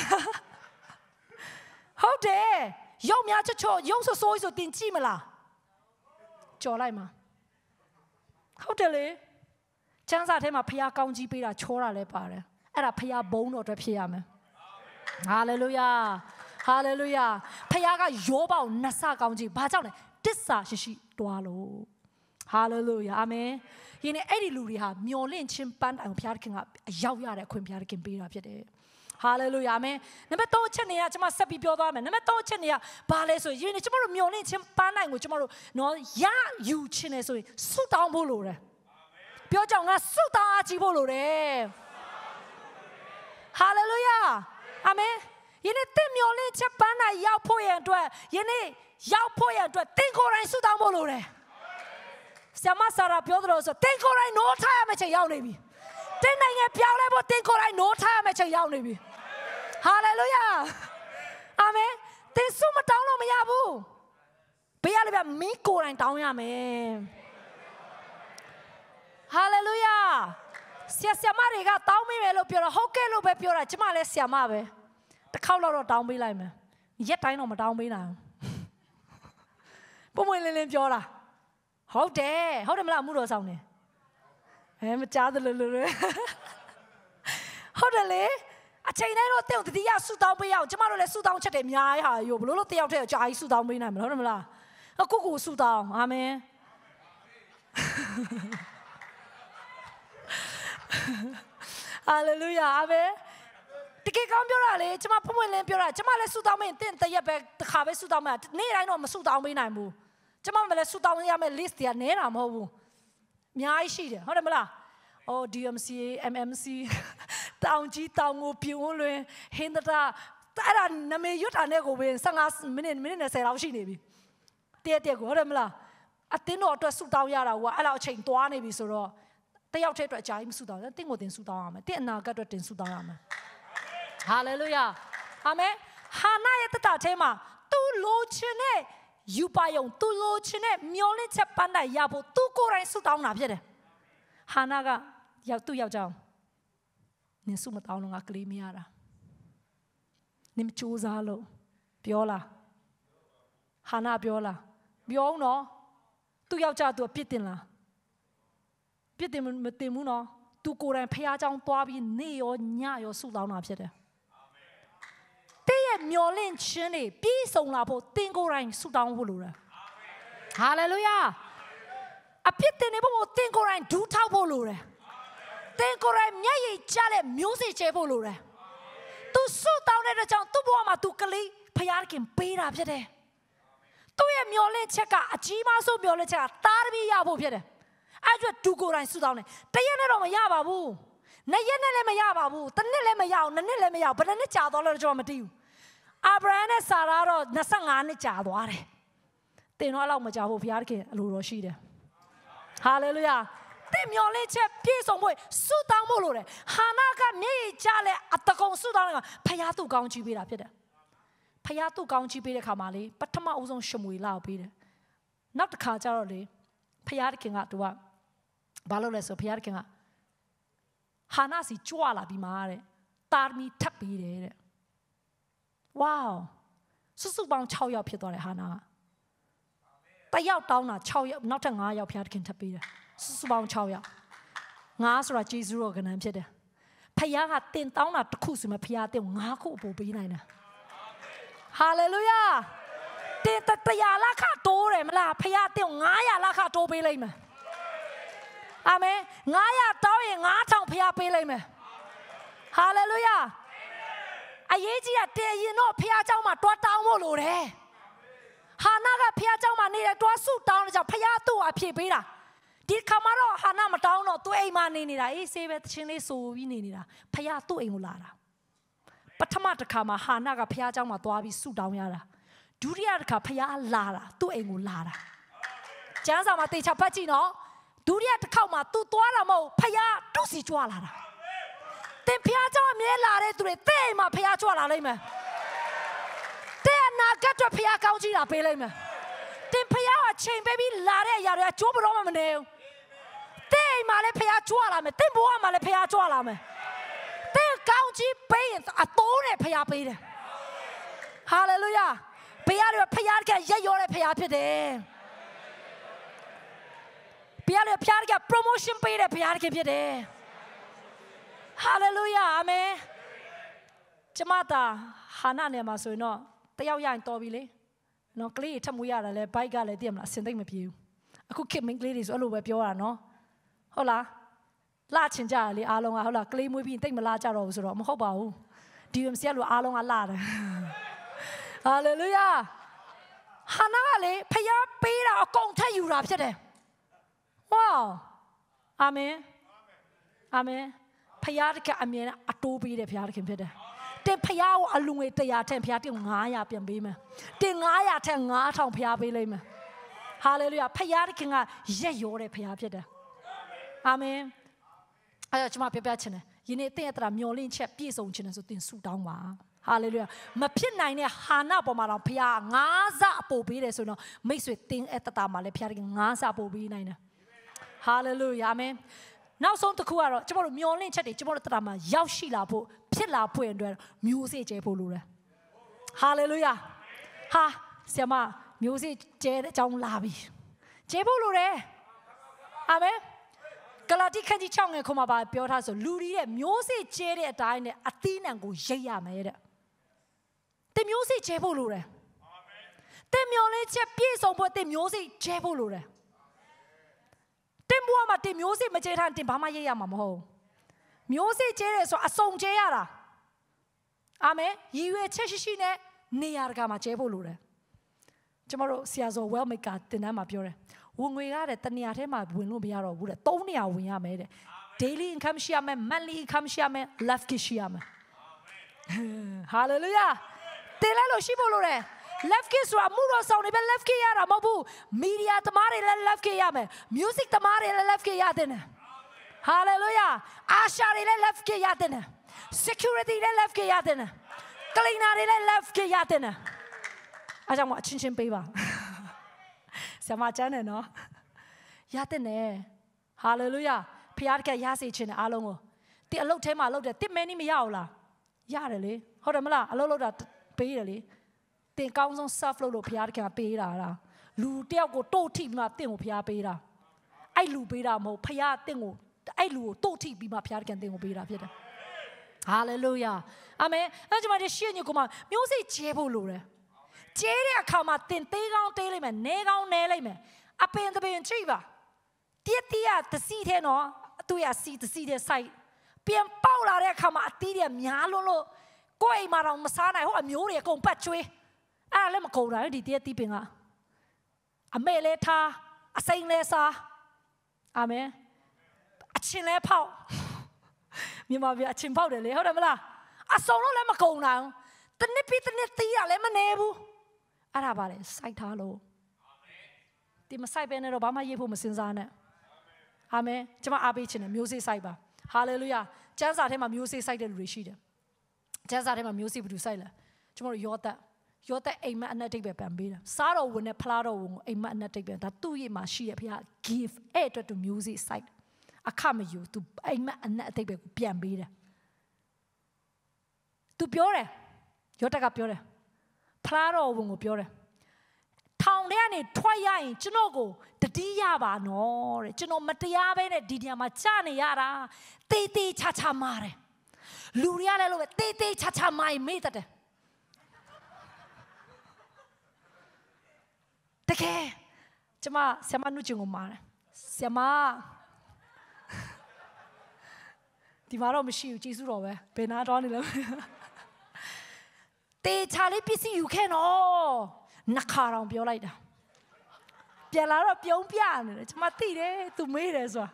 ဟုတ်တယ်ရုပ်များချောရုပ်ဆိုးတင်ကြည့်မလားကြော်လိုက်မှာဟုတ်တယ်လေကျမ်းစာထဲမှာဖခင်ကောင်းကြီးပေးတာချောတာလည်းပါတယ်အဲ့ဒါဖခင်ဘုန်းတော်အတွက်ဖြစ်ရမယ်ဟာလေလုယာဟာလေလုယာဖခင်ကယောဘကိုနှဆကောင်းကြီးဘာကြောင့်လဲတစ္ဆာရှိတွားလို့ဟာလေလုယာအာမင်ယင်းအဲ့ဒီလူတွေဟာမျော်လင့်ခြင်းပန်းတိုင်ကိုဖခင်ကအရောက်ရတဲ့အခွင့်ဖခင်ပေးတာဖြစ်တယ်ဟာလေလုယာအာမင်နံပါတ်3အချက်နေကကျွန်မဆက်ပြီးပြောသွားမယ်နံပါတ်3အချက်နေကဘာလဲဆိုရင်ကျွန်တော်တို့မျော်လင့်ခြင်းပန်းတိုင်ကိုကျွန်တော်တို့နော်ရယူခြင်းနေဆိုရင်ဆုတောင်းဖို့လိုတယ်ပြောကြအောင်ငါဆုတောင်းအားကြီးဖို့လိုတယ်ဟာလေလုယာအာမင်ယနေ့သင်မျော်လင့်ချက်ပန်းတိုင်ရောက်ဖို့ရန်အတွက်ယနေ့ရောက်ဖို့ရန်အတွက်သင်ကိုယ်တိုင်ဆုတောင်းဖို့လိုတယ်ဆရာမဆရာပြောသလိုဆိုသင်ကိုယ်တိုင်နိုးထားရမယ့်ချိန်ရောက်နေပြီတင်းနိုင်ငံပြောင်းလဲဖို့သင်ကိုယ်တိုင်နိုးထားရမယ့်ချိန်ရောက်နေပြီဟာလေလုယာအာမင်သင်ဆုမတောင်းလို့မရဘူးဘယ်ရလဲဗျမင်းကိုယ်တိုင်တောင်းရမယ်ဟာလေလုယာဆရာမတွေကတောင်းမိမယ်လို့ပြောတော့ဟုတ်ကဲ့လို့ပဲပြောတာကျမလည်းဆရာမပဲတစ်ခေါက်တော့တောင်းပေးလိုက်မယ်ရက်တိုင်းတော့မတောင်းပေးနိုင်ဘူးပုံမှန်လင်းလင်းပြောတာဟုတ်တယ်မလားမှုတော်ဆောင်နေမကြားသလိုလိုဟုတ်တယ်လေအချိန်တိုင်းတော့တတိယဆူတောင်းပေးရအောင်ကျမတို့လည်းဆူတောင်းချက်တွေအများကြီးဟာရောဘလို့တယောက်တည်းကြာကြီးဆူတောင်းပေးနိုင်မလားဟုတ်တယ်မလားအခုဆူတောင်းအာမင်ဟာလေလုယာအာမင်တကယ်ကောင်းပြောတာလေကျမဖွင့်ဖွင့်လင်းပြောတာကျမလည်းဆူတောင်းမင်းတရက်ပဲတစ်ခါပဲဆူတောင်းမှာနေ့တိုင်းတော့မဆူတောင်းပေးနိုင်ဘူးကျမမလည်းဆူတောင်းရမယ့် list တွေကနဲတာမဟုတ်ဘူးအများကြီးရှိတယ်ဟုတ်တယ်မလားDMCA MMC တောင်ကြီးတောင်ကိုပြင်းလွင်ဟင်းတာအဲ့ဒါနမေရွတ်တာနဲ့ကိုပဲ15မိနစ်20လောက်ရှိနေပြီတရက်ကိုဟုတ်တယ်မလားအတင်းတော့အတွက်ဆူတောင်းရတာကအဲ့လောက်အချိန်သွားနေပြီဆိုတော့တယောက်တည်းအတွက်အကြာကြီးမဆူတောင်းဘူးတင်းကိုတင်ဆူတောင်းရမယ်တင်းအနာဂတ်အတွက်တင်ဆူတောင်းရမယ်ဟာလေလုယာအာမင်ဟာနာရဲ့တတထဲမှာသူလိုချင်တဲ့ယူပါယုံသူလိုချင်တဲ့မျောလင့်ချက်ပန်းတိုင်ရဖို့သူကိုယ်တိုင်ဆူတောင်းတာဖြစ်တယ်ဟာနာကသူ့ယောက်ျားနင်စုမတောင်းတော့ငါကလေးမရတာနင်မကြိုးစားလို့ပြောလားဟာနာပြောလားပြောအောင်နော်သူ့ယောက်ျားသူအပြစ်တင်လားပြစ်တင်မတင်ဘူးနော်သူကိုယ်တိုင်ဖခင်เจ้าသွားပြီးနေရောညရောဆုတောင်းတာဖြစ်တယ်တဲ့ရဲ့မျော်လင့်ခြင်းတွေပြည့်စုံလာဖို့သင်ကိုယ်တိုင်ဆုတောင်းဖို့လိုတယ်ဟာလေလုယာအပြစ်တင်နေဖို့သင်ကိုယ်တိုင်ဒူးထောက်ဖို့လိုတယ်သင်ကိုယ်တိုင်မျက်ရည်ကျတဲ့မျိုးစေ့ကျဲဖို့လိုတယ်သူဆုတောင်းတဲ့ကြောင့်သူ့ဘဝမှာသူကလေးဖခင်ပေးတာဖြစ်တယ်သူ့ရဲ့မျော်လင့်ချက်ကအကြီးမားဆုံးမျော်လင့်ချက်ကသားသမီးရဖို့ဖြစ်တယ်အဲ့ဒါသူကိုယ်တိုင်ဆုတောင်းတယ်တရက်နဲ့တော့မရပါဘူးနှစ်ရက်နဲ့လည်းမရပါဘူးတစ်နှစ်လည်းမရအောင်နှစ်နှစ်လည်းမရအောင်ဘယ်နှစ်ကြာသွားလဲကျွန်တော်မသိဘူးအာဗြဟံနဲ့ဆာရာတော့25နှစ်ကြာသွားတယ်တင်တော့လောက်မကြာဘူးဘုရားသခင်အလိုတော်ရှိတယ်ဟာလေလုယာတင်မျော်လင့်ချက်ပြည့်စုံဖို့ဆုတောင်းဖို့လိုတယ်ဟာနာကမျက်ရည်ကျလဲအတကုံဆုတောင်းတယ်ကဖခင်သူ့ကောင်းချီးပေးတာဖြစ်တယ်ဖခင်သူ့ကောင်းချီးပေးတဲ့ခါမှာလေပထမအဦးဆုံးရှမွေလာကိုပေးတယ်နောက်တစ်ခါကျတော့လေဖခင်သခင်ကသူကဘာလို့လဲဆိုဖခင်သခင်ကဟာနာစီကြွလာပြီးမှတဲ့တာမီထပ်ပေးတယ်တဲ့ဝေါစုပေါင်း6ယောက်ဖြစ်သွားတယ်ဟာနာကတယောက်တောင်းတာ6ယောက်နောက်ထပ်5ယောက်ဖခင်သခင်ထပ်ပေးတယ်စုပေါင်း6ယောက်5ဆိုတာဂျေဇုတော်ကဏ္ဍဖြစ်တယ်ဖခင်ကတင်တောင်းတာတစ်ခုဆိုမှဖခင်တင်5ခုအပိုပေးနိုင်တယ်ဟာလေလုယာတင်100လခတိုးတယ်မလားဖခင်တင်900လခတိုးပေးလိုက်မယ်အာမင်900တောင်းရင်9000ဖခင်ပေးလိုက်မယ်ဟာလေလုယာအရေးကြီးတာတည်ရင်တော့ဖခင်เจ้าမှာတွားတောင်းဖို့လိုတယ်ဟာနာကဖခင်เจ้าမှာနေတယ်တွားဆုတောင်းတဲ့ကြောင့်ဖခင်သူ့အဖြေပေးတာဒီခါမှာတော့ဟာနာမတောင်းတော့သူ့အိမ်မှာနေနေတာအေးဆေးပဲချင်းလေးဆိုပြီးနေနေတာဖခင်သူ့အိမ်ကိုလာတာပထမတစ်ခါမှာဟာနာကဖခင်เจ้าမှာသွားပြီးဆုတောင်းရတာဒုတိယတစ်ခါဖခင်လာတာသူ့အိမ်ကိုလာတာကျမ်းစာမှာတေချာဖတ်ကြည့်နော်ဒုတိယတစ်ခေါက်မှာ तू သွားတာမဟုတ်ဖခင်တုစီကြွလာတာသင်ဖခင်เจ้าအမြဲလာတဲ့သူတွေတဲ့အိမ်မှာဖခင်ကြွလာလိမ့်မယ်တဲ့အနာဂတ်အတွက်ဖခင်ကောင်းကြီးတာပေးလိမ့်မယ်သင်ဖခင်ကချိန်ပေးပြီးလာတဲ့အရာတွေကကြိုးဘတော်မှမနေဘူးတဲ့အိမ်မှာလည်းဖခင်ကြွလာမယ်သင်ဘဝမှာလည်းဖခင်ကြွလာမယ်တဲ့ကောင်းကြီးပေးရင်အတိုးနဲ့ဖခင်ပေးတယ်ဟာလေလုယာဘုရားတွေဖခင်ကရက်ရောတဲ့ဖခင်ဖြစ်တယ်ဘုရားတွေဖခင်က promotion ပေးတဲ့ဘုရားခင်ဖြစ်တယ်ဟာလေလုယာအာမင်ကျမတာဟာနာနေမှာဆိုရင်တော့တယောက်ရရင်တော်ပြီလေနော်ကလေးထပ်မွေးရတာလဲဘိုက်ကလည်းသိရမလားအစင်သိမ့်မပြေဘူးအခုခေတ်မင်းကလေးတွေဆိုအဲ့လိုပဲပြောတာနော်ဟုတ်လားလာချင်ကြလေအားလုံးကဟုတ်လားကလေးမွေးပြီးတိတ်မလာကြတော့ဘူးဆိုတော့မဟုတ်ပါဘူး DMC ကလိုအားလုံးကလာတယ်ဟာလေလုယာဟာနာကလေဖခင်ပေးတာအကုန်ထည့်ယူတာဖြစ်တယ်ဝေါအာမင်အာမင်ဖခင်ကအမြဲအတိုးပေးတယ်ဖခင်ဖြစ်တယ်တင်ဖခင်ကိုအလူငွေ100ထက်ဖခင်တင်900ပြန်ပေးမယ်တင်900ထက်9000ဖခင်ပေးလိုက်မယ်ဟာလေလုယာဖခင်ကရက်ရောတဲ့ဖခင်ဖြစ်တယ်အာမင်အဲ့တော့ကျွန်မပြောပြချင်တယ်ယနေ့တင်ရတာမျောလင့်ချက်ပြည့်စုံခြင်းနဲ့ဆိုတင်ဆုတောင်းပါဟာလေလုယာမဖြစ်နိုင်တဲ့ဟာနာပေါ်မှာတော့ဖခင်9ဆအပိုပေးတယ်ဆိုတော့မိတ်ဆွေတင်အတတာမှာလည်းဖခင်9ဆပိုပေးနိုင်တယ်ဟာလေလုယာအာမင်နောက်ဆုံးတစ်ခုကတော့ကျွန်တော်တို့မျောလင့်ချက်တွေကျွန်တော်တို့တတာမှာရောက်ရှိလာဖို့ဖြစ်လာဖို့အတွက်မျိုးစေ့ကျဲဖို့လိုတယ်ဟာလေလုယာဟာဆရာမမျိုးစေ့ကျဲတဲ့အကြောင်းလာပြီကျဲဖို့လိုတယ်အာမင်ဂလာတိခန်းကြီး6ငယ်ခုမှာပြောထားဆိုလူတွေရဲ့မျိုးစေ့ကျဲတဲ့အတိုင်းနဲ့အသီးနှံကိုရိတ်ရမယ်တဲ့တင်မျိုးစေ့ကျဲဖို့လိုတယ်အာမင်တင်မျောလင့်ချက်ပြည့်စုံဖို့တင်မျိုးစေ့ကျဲဖို့လိုတယ်တင်ဘွားမှာတင်မျိုးစေ့မကျဲထားတင်ဘာမှရိတ်ရမှာမဟုတ်မျိုးစေ့ကျဲတယ်ဆိုအစုံကျဲရတာအာမင်ရည်ရွယ်ချက်ရှိနဲ့နေရာတကာမှာကျဲဖို့လိုတယ်ကျမတို့ဆရာဇော် well maker တင်တန်းမှာပြောတယ်ဝင်ငွေကတဲ့တနေရာထဲမှာဝင်လို့မရတော့ဘူးတဲ့3နေရာဝင်ရမယ်တဲ့ daily income ရှိရမယ် monthly income ရှိရမယ် life kit ရှိရမယ် hallelujah တင်လိုက်လို့ရှိဖို့လိုတယ် life kit ဆိုတာမှုတော်ဆောင်နေပဲ life kit ရတာမဟုတ်ဘူး media သမားတွေလည်း life kit ရမယ် music သမားတွေလည်း life kit ရတယ် hallelujah အာရှာတွေလည်း life kit ရတယ် security လည်း life kit ရတယ် cleaner တွေလည်း life kit ရတယ်အားကြောင့်အချင်းချင်းပေးပါဆရာမကျမ်းတယ်နော်ရတဲ့နဲ့ဟာလေလုယာဖျားကရစေခြင်းနဲ့အားလုံးကိုတင်အလုပ်ထဲမှာလုပ်တယ်တစ်မဲနီးမရအောင်လားရတယ်လေဟုတ်တယ်မလားအလုပ်လုပ်တာပေးတယ်လေတင်ကောင်းဆုံး serve လုပ်လို့ဖျားကပေးတာလားလူတယောက်ကိုတို့ထိပြီးမှတင့်ကိုဖျားပေးတာအဲ့လူပေးတာမဟုတ်ဖျားတင့်ကိုအဲ့လူကိုတို့ထိပြီးမှဖျားတင့်ကိုပေးတာဖြစ်တယ်ဟာလေလုယာအာမင်အဲ့ဒီမှာရှေ့ညကိုမှမျိုးစိကျဲဖို့လိုတယ်ကျဲတဲ့အခါမှာတင်သေးကောင်းသေးလိုက်မယ်နဲကောင်းနဲလိုက်မယ်အပင်တပင်ကြည့်ပါတစီထဲနော်သူရစီတစီထဲစိုက်ပြန်ပေါက်လာတဲ့အခါမှာအသီးတွေများလို့ကိုယ်အိမ်မှာတော့မစားနိုင်ဟိုအမျိုးတွေအကုန်ပတ်ကျွေးအဲ့ဒါလည်းမကုန်တာဒီတီးပင်ကအမေလဲထားအစိမ်းလဲစားအာမင်အချင်းလဲဖောက်မြန်မာပြည်အချင်းဖောက်တယ်လေဟုတ်တယ်မလားအစုံလို့လည်းမကုန်နိုင်တနစ်ပြီးတနစ်တီးရလည်းမနေဘူးအဲ့ဒါပါလေစိုက်ထားလို့ဒီမစိုက်ပဲနဲ့တော့ဘာမှရေးဖို့မစင်စားနဲ့အာမင်ကျွန်မအားပေးခြင်းနဲ့မျိုးစေ့စိုက်ပါဟာလေလုယာကျမ်းစာထဲမှာမျိုးစေ့စိုက်တဲ့လူတွေရှိတယ်ကျမ်းစာထဲမှာမျိုးစေ့ဘယ်သူစိုက်လဲကျွန်တော်တို့ယောသက်အိမ်မက်အနက်တိတ်ပဲပံပေးတာစားတော်ဝင်နဲ့ဖလားတော်ဝင်ကိုအိမ်မက်အနက်တိတ်ပဲဒါသူ့ရဲ့မှာရှိရဖခင် give အဲ့အတွက်သူမျိုးစေ့စိုက်အခမယူသူအိမ်မက်အနက်အတိတ်ပဲကိုပြန်ပေးတယ်သူပြောတယ်ယောသက်ကပြောတယ်ဖလားတော်ဝင်ကိုပြောတယ်ထောင်ထဲကနေထွက်ရရင်ကျွန်တော်ကိုတတိယပါနော်တဲ့ကျွန်တော်မတရားပဲနဲ့ဒီနေရာမှာကြာနေရတာတေးသေးချာချာမာတယ်လူတွေကလည်းလို့ပဲတေးသေးချာချာမာရင်မေ့တယ်တကယ်ကျမဆရာမနုကျင်ကိုမာတယ်ဆရာမဒီမှာတော့မရှိဘူးကျေးဇူးတော်ပဲဘယ်နာတော့နေလဲတေးချာလေးပစ္စည်းယူခဲ့နော်နှခါတောင်ပြောလိုက်တာပြန်လာတော့ပြုံးပြနေတယ်ကျမသိတယ်သူမေးတယ်ဆိုတာ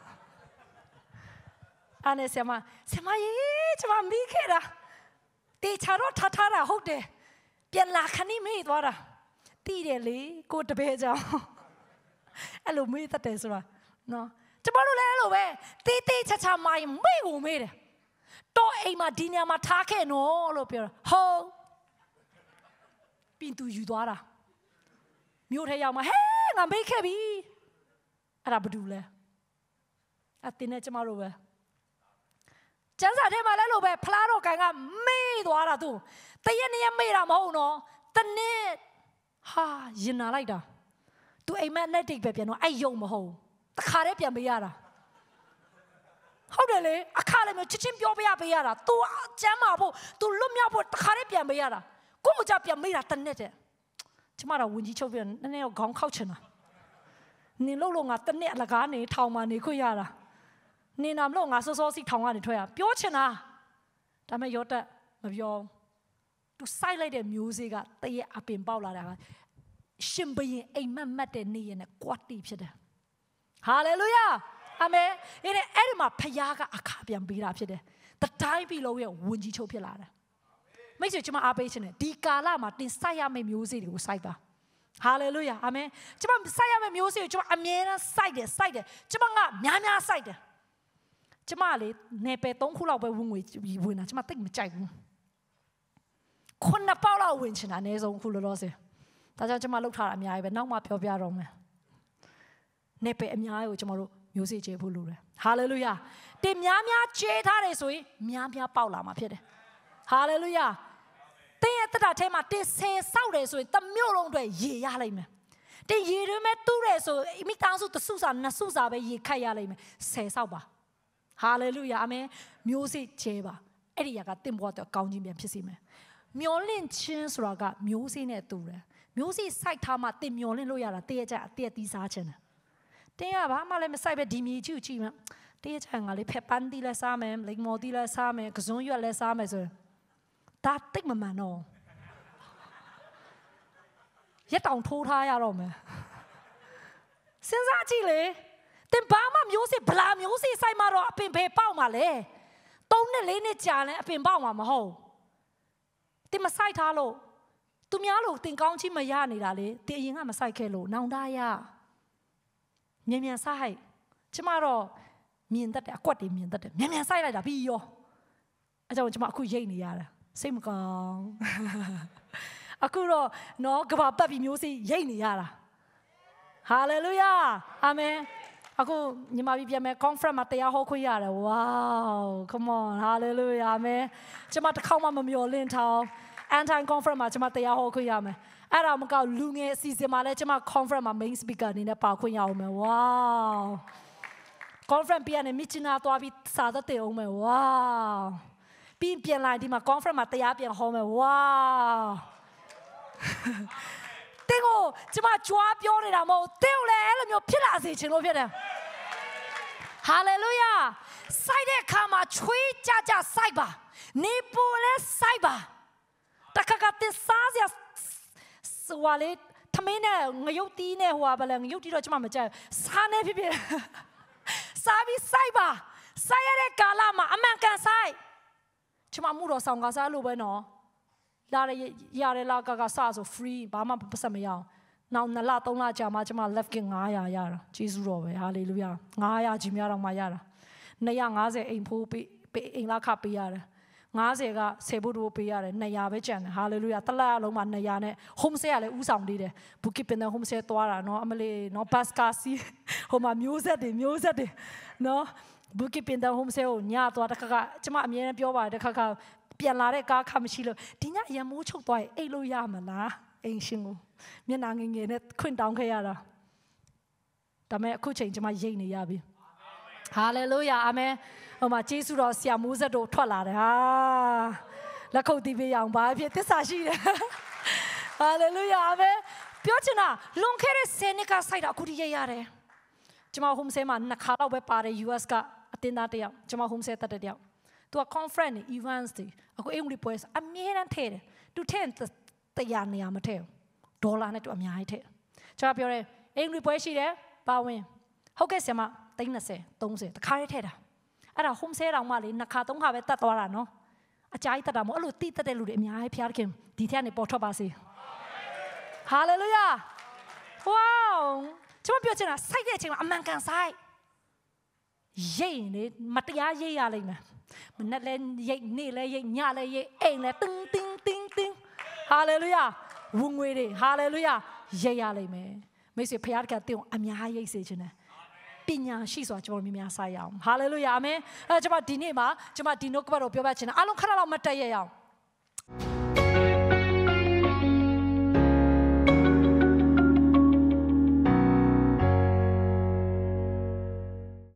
အဲ့နဲ့ဆရာမရေးကျမမိခဲ့တာတေချာတော့ထားတာဟုတ်တယ်ပြန်လာခဏမေးသွားတာသိတယ်လေကိုတပည့်ကြောင့်အဲ့လိုမေးတတ်တယ်ဆိုတာနော်ကျမတို့လည်းအဲ့လိုပဲတေးချာမိုင်းမေးကိုမေးတယ်တော့အိမ်မှာဒီနေရာမှာထားခဲ့နော်လို့ပြောတာဟုတ်ပြင်သူယူသွားတာမြို့ထဲရောက်မှာဟဲငါမေးခဲ့ပြီအဲ့ဒါဘာတူလဲအတင်းနဲ့ကျမတို့ပဲကျန်းစာထဲမှာလည်းလို့ပဲဖလားတော့ကန်ကမေးသွားတာသူတရက်နေ့မေးတာမဟုတ်နော်တနေ့ဟာရင်နာလိုက်တာသူအိမ်မက်နဲ့တိတ်ပဲပြန်တော့အဲ့ယုံမဟုတ်တခါတည်းပြန်ပေးရတာဟုတ်တယ်လေအခါလည်းမျိုးချစ်ချင်းပြောပေးရတာ तू ကျမ်းမာဖို့ तू လွတ်မြောက်ဖို့တခါတည်းပြန်ပေးရတာကို့ကြပြန်မေးတာတနေ့တဲ့ကျမတော့ဝင်ကြီးချုပ်ပြန်နည်းနည်းတော့ခေါင်းခောက်ချင်တာနင်လို့ငါတနေ့အလကားနေထောင်မှနေခွင့်ရတာနင်နာမလို့ငါစောစောစီထောင်ကနေထွက်ရပြောချင်တာဒါပေမဲ့ယောတက်မပြောသူစိုက်လိုက်တဲ့မျိုးစေ့ကတရက်အပင်ပေါက်လာတာကရှင်ဘရင်အိမ်မက်မက်တဲ့နေ့ရက်နဲ့ကွတ်တီဖြစ်တယ်ဟာလေလုယာအာမင်အဲ့ဒီမှာဖခင်ကအခါပြန်ပေးတာဖြစ်တယ်တတိုင်းပြည်လုံးရဲ့ဝင်ကြီးချုပ်ဖြစ်လာတယ်မိတ်ဆွေကျွန်မအားပေးခြင်းနဲ့ဒီကာလမှာတင်စိုက်ရမယ့်မျိုးစေ့တွေကိုစိုက်ပါဟာလေလုယာအာမင်ကျွန်မစိုက်ရမယ့်မျိုးစေ့ကိုကျွန်မအမြဲတမ်းစိုက်တယ်ကျွန်မကများစိုက်တယ်ကျွန်မလေနေပယ်3ခုလောက်ပဲဝင်တာကျွန်မတိတ်မကြိုက်ဘူးခုနှစ်ပေါက်လောက်ဝင်ချင်တာအနည်းဆုံးခုလောလောဆယ်ဒါကြောင့်ကျွန်မလှုပ်ထားတာအများကြီးပဲနောက်မှပြောပြတော့မယ်နေပယ်အများကြီးကိုကျွန်တော်တို့မျိုးစေ့ကျဲဖို့လိုတယ်ဟာလေလုယာတင်များကျဲထားတယ်ဆိုရင်များပေါက်လာမှာဖြစ်တယ်ဟာလေလုယာတင်းရဲ့တက်တာထဲမှာတင်ဆယ်ဆောက်တယ်ဆိုရင်တမျိုးလုံးအတွက်ရေရလိုက်မယ်တင်ရေတွေမဲ့တူးတယ်ဆိုမိသားစုတစုစာနှစ်စုစာပဲရေခတ်ရလိုက်မယ်ဆယ်ဆောက်ပါဟာလေလုယာအာမင်မျိုးစေ့ကျဲပါအဲ့ဒီကတင်ဘွားတော့ကောင်းခြင်းပြန်ဖြစ်စေမယ်မျောလင့်ခြင်းဆိုတာကမျိုးစေ့နဲ့တူတယ်မျိုးစေ့စိုက်ထားမှတင်မျောလင့်လို့ရတာတည့်ရကြအတည့်သီးစားခြင်းတင်းကဘာမှလည်းမစိုက်ပဲဒီမြေကြည့်မှတည့်ရကြငါလေးဖက်ပန်းတီးလဲစားမယ်လိမ္မော်တီးလဲစားမယ်ကစွန်းရွက်လဲစားမယ်ဆိုဒါတိတ်မမှန်တော့ရက်တောင်ထိုးထားရတော့မယ်စဉ်းစားကြည့်လေတင်ဘာမှမျိုးစေ့ဗလာမျိုးစေ့စိုက်မှတော့အပင်ပဲပေါက်မှာလေ3 နှစ် 4 နှစ်ကြာလဲအပင်ပေါက်မှာမဟုတ်တင်မစိုက်ထားလို့သူများလို့တင်ကောင်းချင်းမရနေတာလေတင်အရင်ကမစိုက်ခဲ့လို့နောင်တရမြန်စိုက်ကျမတော့မြင်တတ်တယ်အကွက်တွေမြင်တတ်တယ်မြန်စိုက်လိုက်တာပြီးရောအဲကြောင့်ကျမအခုရိတ်နေရတာစိတ်မကောင်းအခုတော့နော်ကဘာပတ်ပြီးမျိုးစေ့ရိတ်နေရတာဟာလေလုယာအာမင် Ako nyamabi pian me conference မှာတရားဟောခွင့်ရတယ် wow come on hallelujah amen ကျွန်မတစ်ခေါက်မှမမျှော်လင့်ထား anti conference မှာကျွန်မတရားဟောခွင့်ရမယ်အဲ့ဒါမကောက်လူငယ်အစီအစဉ်မှာလည်းကျွန်မ conference မှာ main speaker အနေနဲ့ပါခွင့်ရအောင်မယ် wow conference ပြန်နေမြချနာသွားပြီးစာသက်တယ်အောင်မယ် wow ပြီးပြန်လာဒီမှာ conference မှာတရားပြန်ဟောမယ် wow တင်းကိုကျွန်မကြွားပြောနေတာမဟုတ်တင်းကိုလည်းအဲ့လိုမျိုးဖြစ်လာစေချင်လို့ဖြစ်တယ် hallelujah စိုက်တဲ့အခါမှာချွေးကြကြစိုက်ပါနေပူလဲစိုက်ပါတခါကတည်းစားစရာဆိုလေထမင်းနဲ့ငရုတ်တီးနဲ့ဟိုပါလေငရုတ်တီးတော့ကျွန်မမကြိုက်စားနေဖြစ်ဖြစ်စားပြီးစိုက်ပါစိုက်ရတဲ့ကာလမှာအမှန်ကန်စိုက်ကျွန်မမှုတော်ဆောင်ကစားလို့ပဲနော်လာရရလာကစားဆို free ဘာမှပတ်စံမရအောင်နောက်2လ3လကြာမှကျွန်မ left gate 900ရတာကျေးဇူးတော်ပဲ hallelujah 900ကြီးများတော့မှရတာ250အိမ်ဖိုးပေးအိမ်လာခပေးရတယ်50က10ဘုတ်တို့ပေးရတယ်200ပဲကျန်တယ် hallelujah တစ်လလုံးမှာ200နဲ့ home stay ကလည်းဥဆောင်သေးတယ်ဘူကစ်ပင်တဲ့ home stay သွားတာနော်အမလေးနော် bus car စီဟိုမှာမျိုးဆက်တွေနော်ဘူကစ်ပင်တဲ့ home stay ကိုညသွားတစ်ခါကကျွန်မအမြဲတမ်းပြောပါတယ်တစ်ခါကပြန်လာတဲ့ကားခမရှိလို့ဒီညရမိုးချုပ်သွားရင်အိတ်လို့ရမလားအိမ်ရှင်ကိုမျက်နှာငယ်နဲ့ခွင့်တောင်းခဲ့ရတာဒါပေမဲ့အခုချိန်ကျွန်မရိတ်နေရပြီ hallelujah amen ဟိုမှာဂျေစုတော်ဆရာမိုးဆက်တို့ထွက်လာတယ်ဟာလက်ခုပ်တီးပေးရအောင်ပါဖြစ်သစ္စာရှိတယ် hallelujah amen ပြောချင်တာလွန်ခဲ့တဲ့10နှစ်ကစိုက်တာအခုထိရရတယ်ကျွန်မ home stay မှာ2ခါတော့ပဲပါတယ် US ကအတင်းသားတယောက်ကျွန်မ home stay တက်တဲ့တယောက်သူက conference events တွေအခုအင်္ဂလိပ်ပွဲအမြဲတမ်းထည့်တယ်သူထည့်တရားနေရာမထည့်ဘူးဒေါ်လာနဲ့သူအများကြီးထည့်ကျွန်တော်ပြောတယ်အင်္ဂလိပ်ပွဲရှိတယ်ပါဝင်ဟုတ်ကဲ့ဆရာမ30 30တခါလေးထည့်တာအဲ့ဒါ home stay တောင်မှလေ2ခါ3ခါပဲတက်သွားတာနော်အကြာကြီးတက်တာမဟုတ်အဲ့လိုတိတက်တဲ့လူတွေအများကြီးဖျားခင်ဒီထက်ကနေပေါ်ထွက်ပါစေ hallelujah wow ကျွန်မပြောချင်တာစိုက်တဲ့အချိန်မှာအမှန်ကန်စိုက်ရိတ်နေမတရားရိတ်ရလိမ့်မယ်မနဲ့လဲရိတ်နေလဲရိတ်ညလဲရိတ်အိမ်လဲတင်းတင်းတင်းတင်းဟာလေလုယာဝင်ငွေတွေဟာလေလုယာရိတ်ရလိမ့်မယ်မိတ်ဆွေဖခင်ကတင်းအများရိတ်စေခြင်းတယ်ပညာရှိစွာကျွန်တော်များများစိုက်ရအောင်ဟာလေလုယာအာမင်ကျွန်မဒီနေ့မှာကျွန်မဒီနှုတ်ကပတ်တော်ပြောပြချင်တယ်အားလုံးခဏလောက်မတ်တက်ရအောင်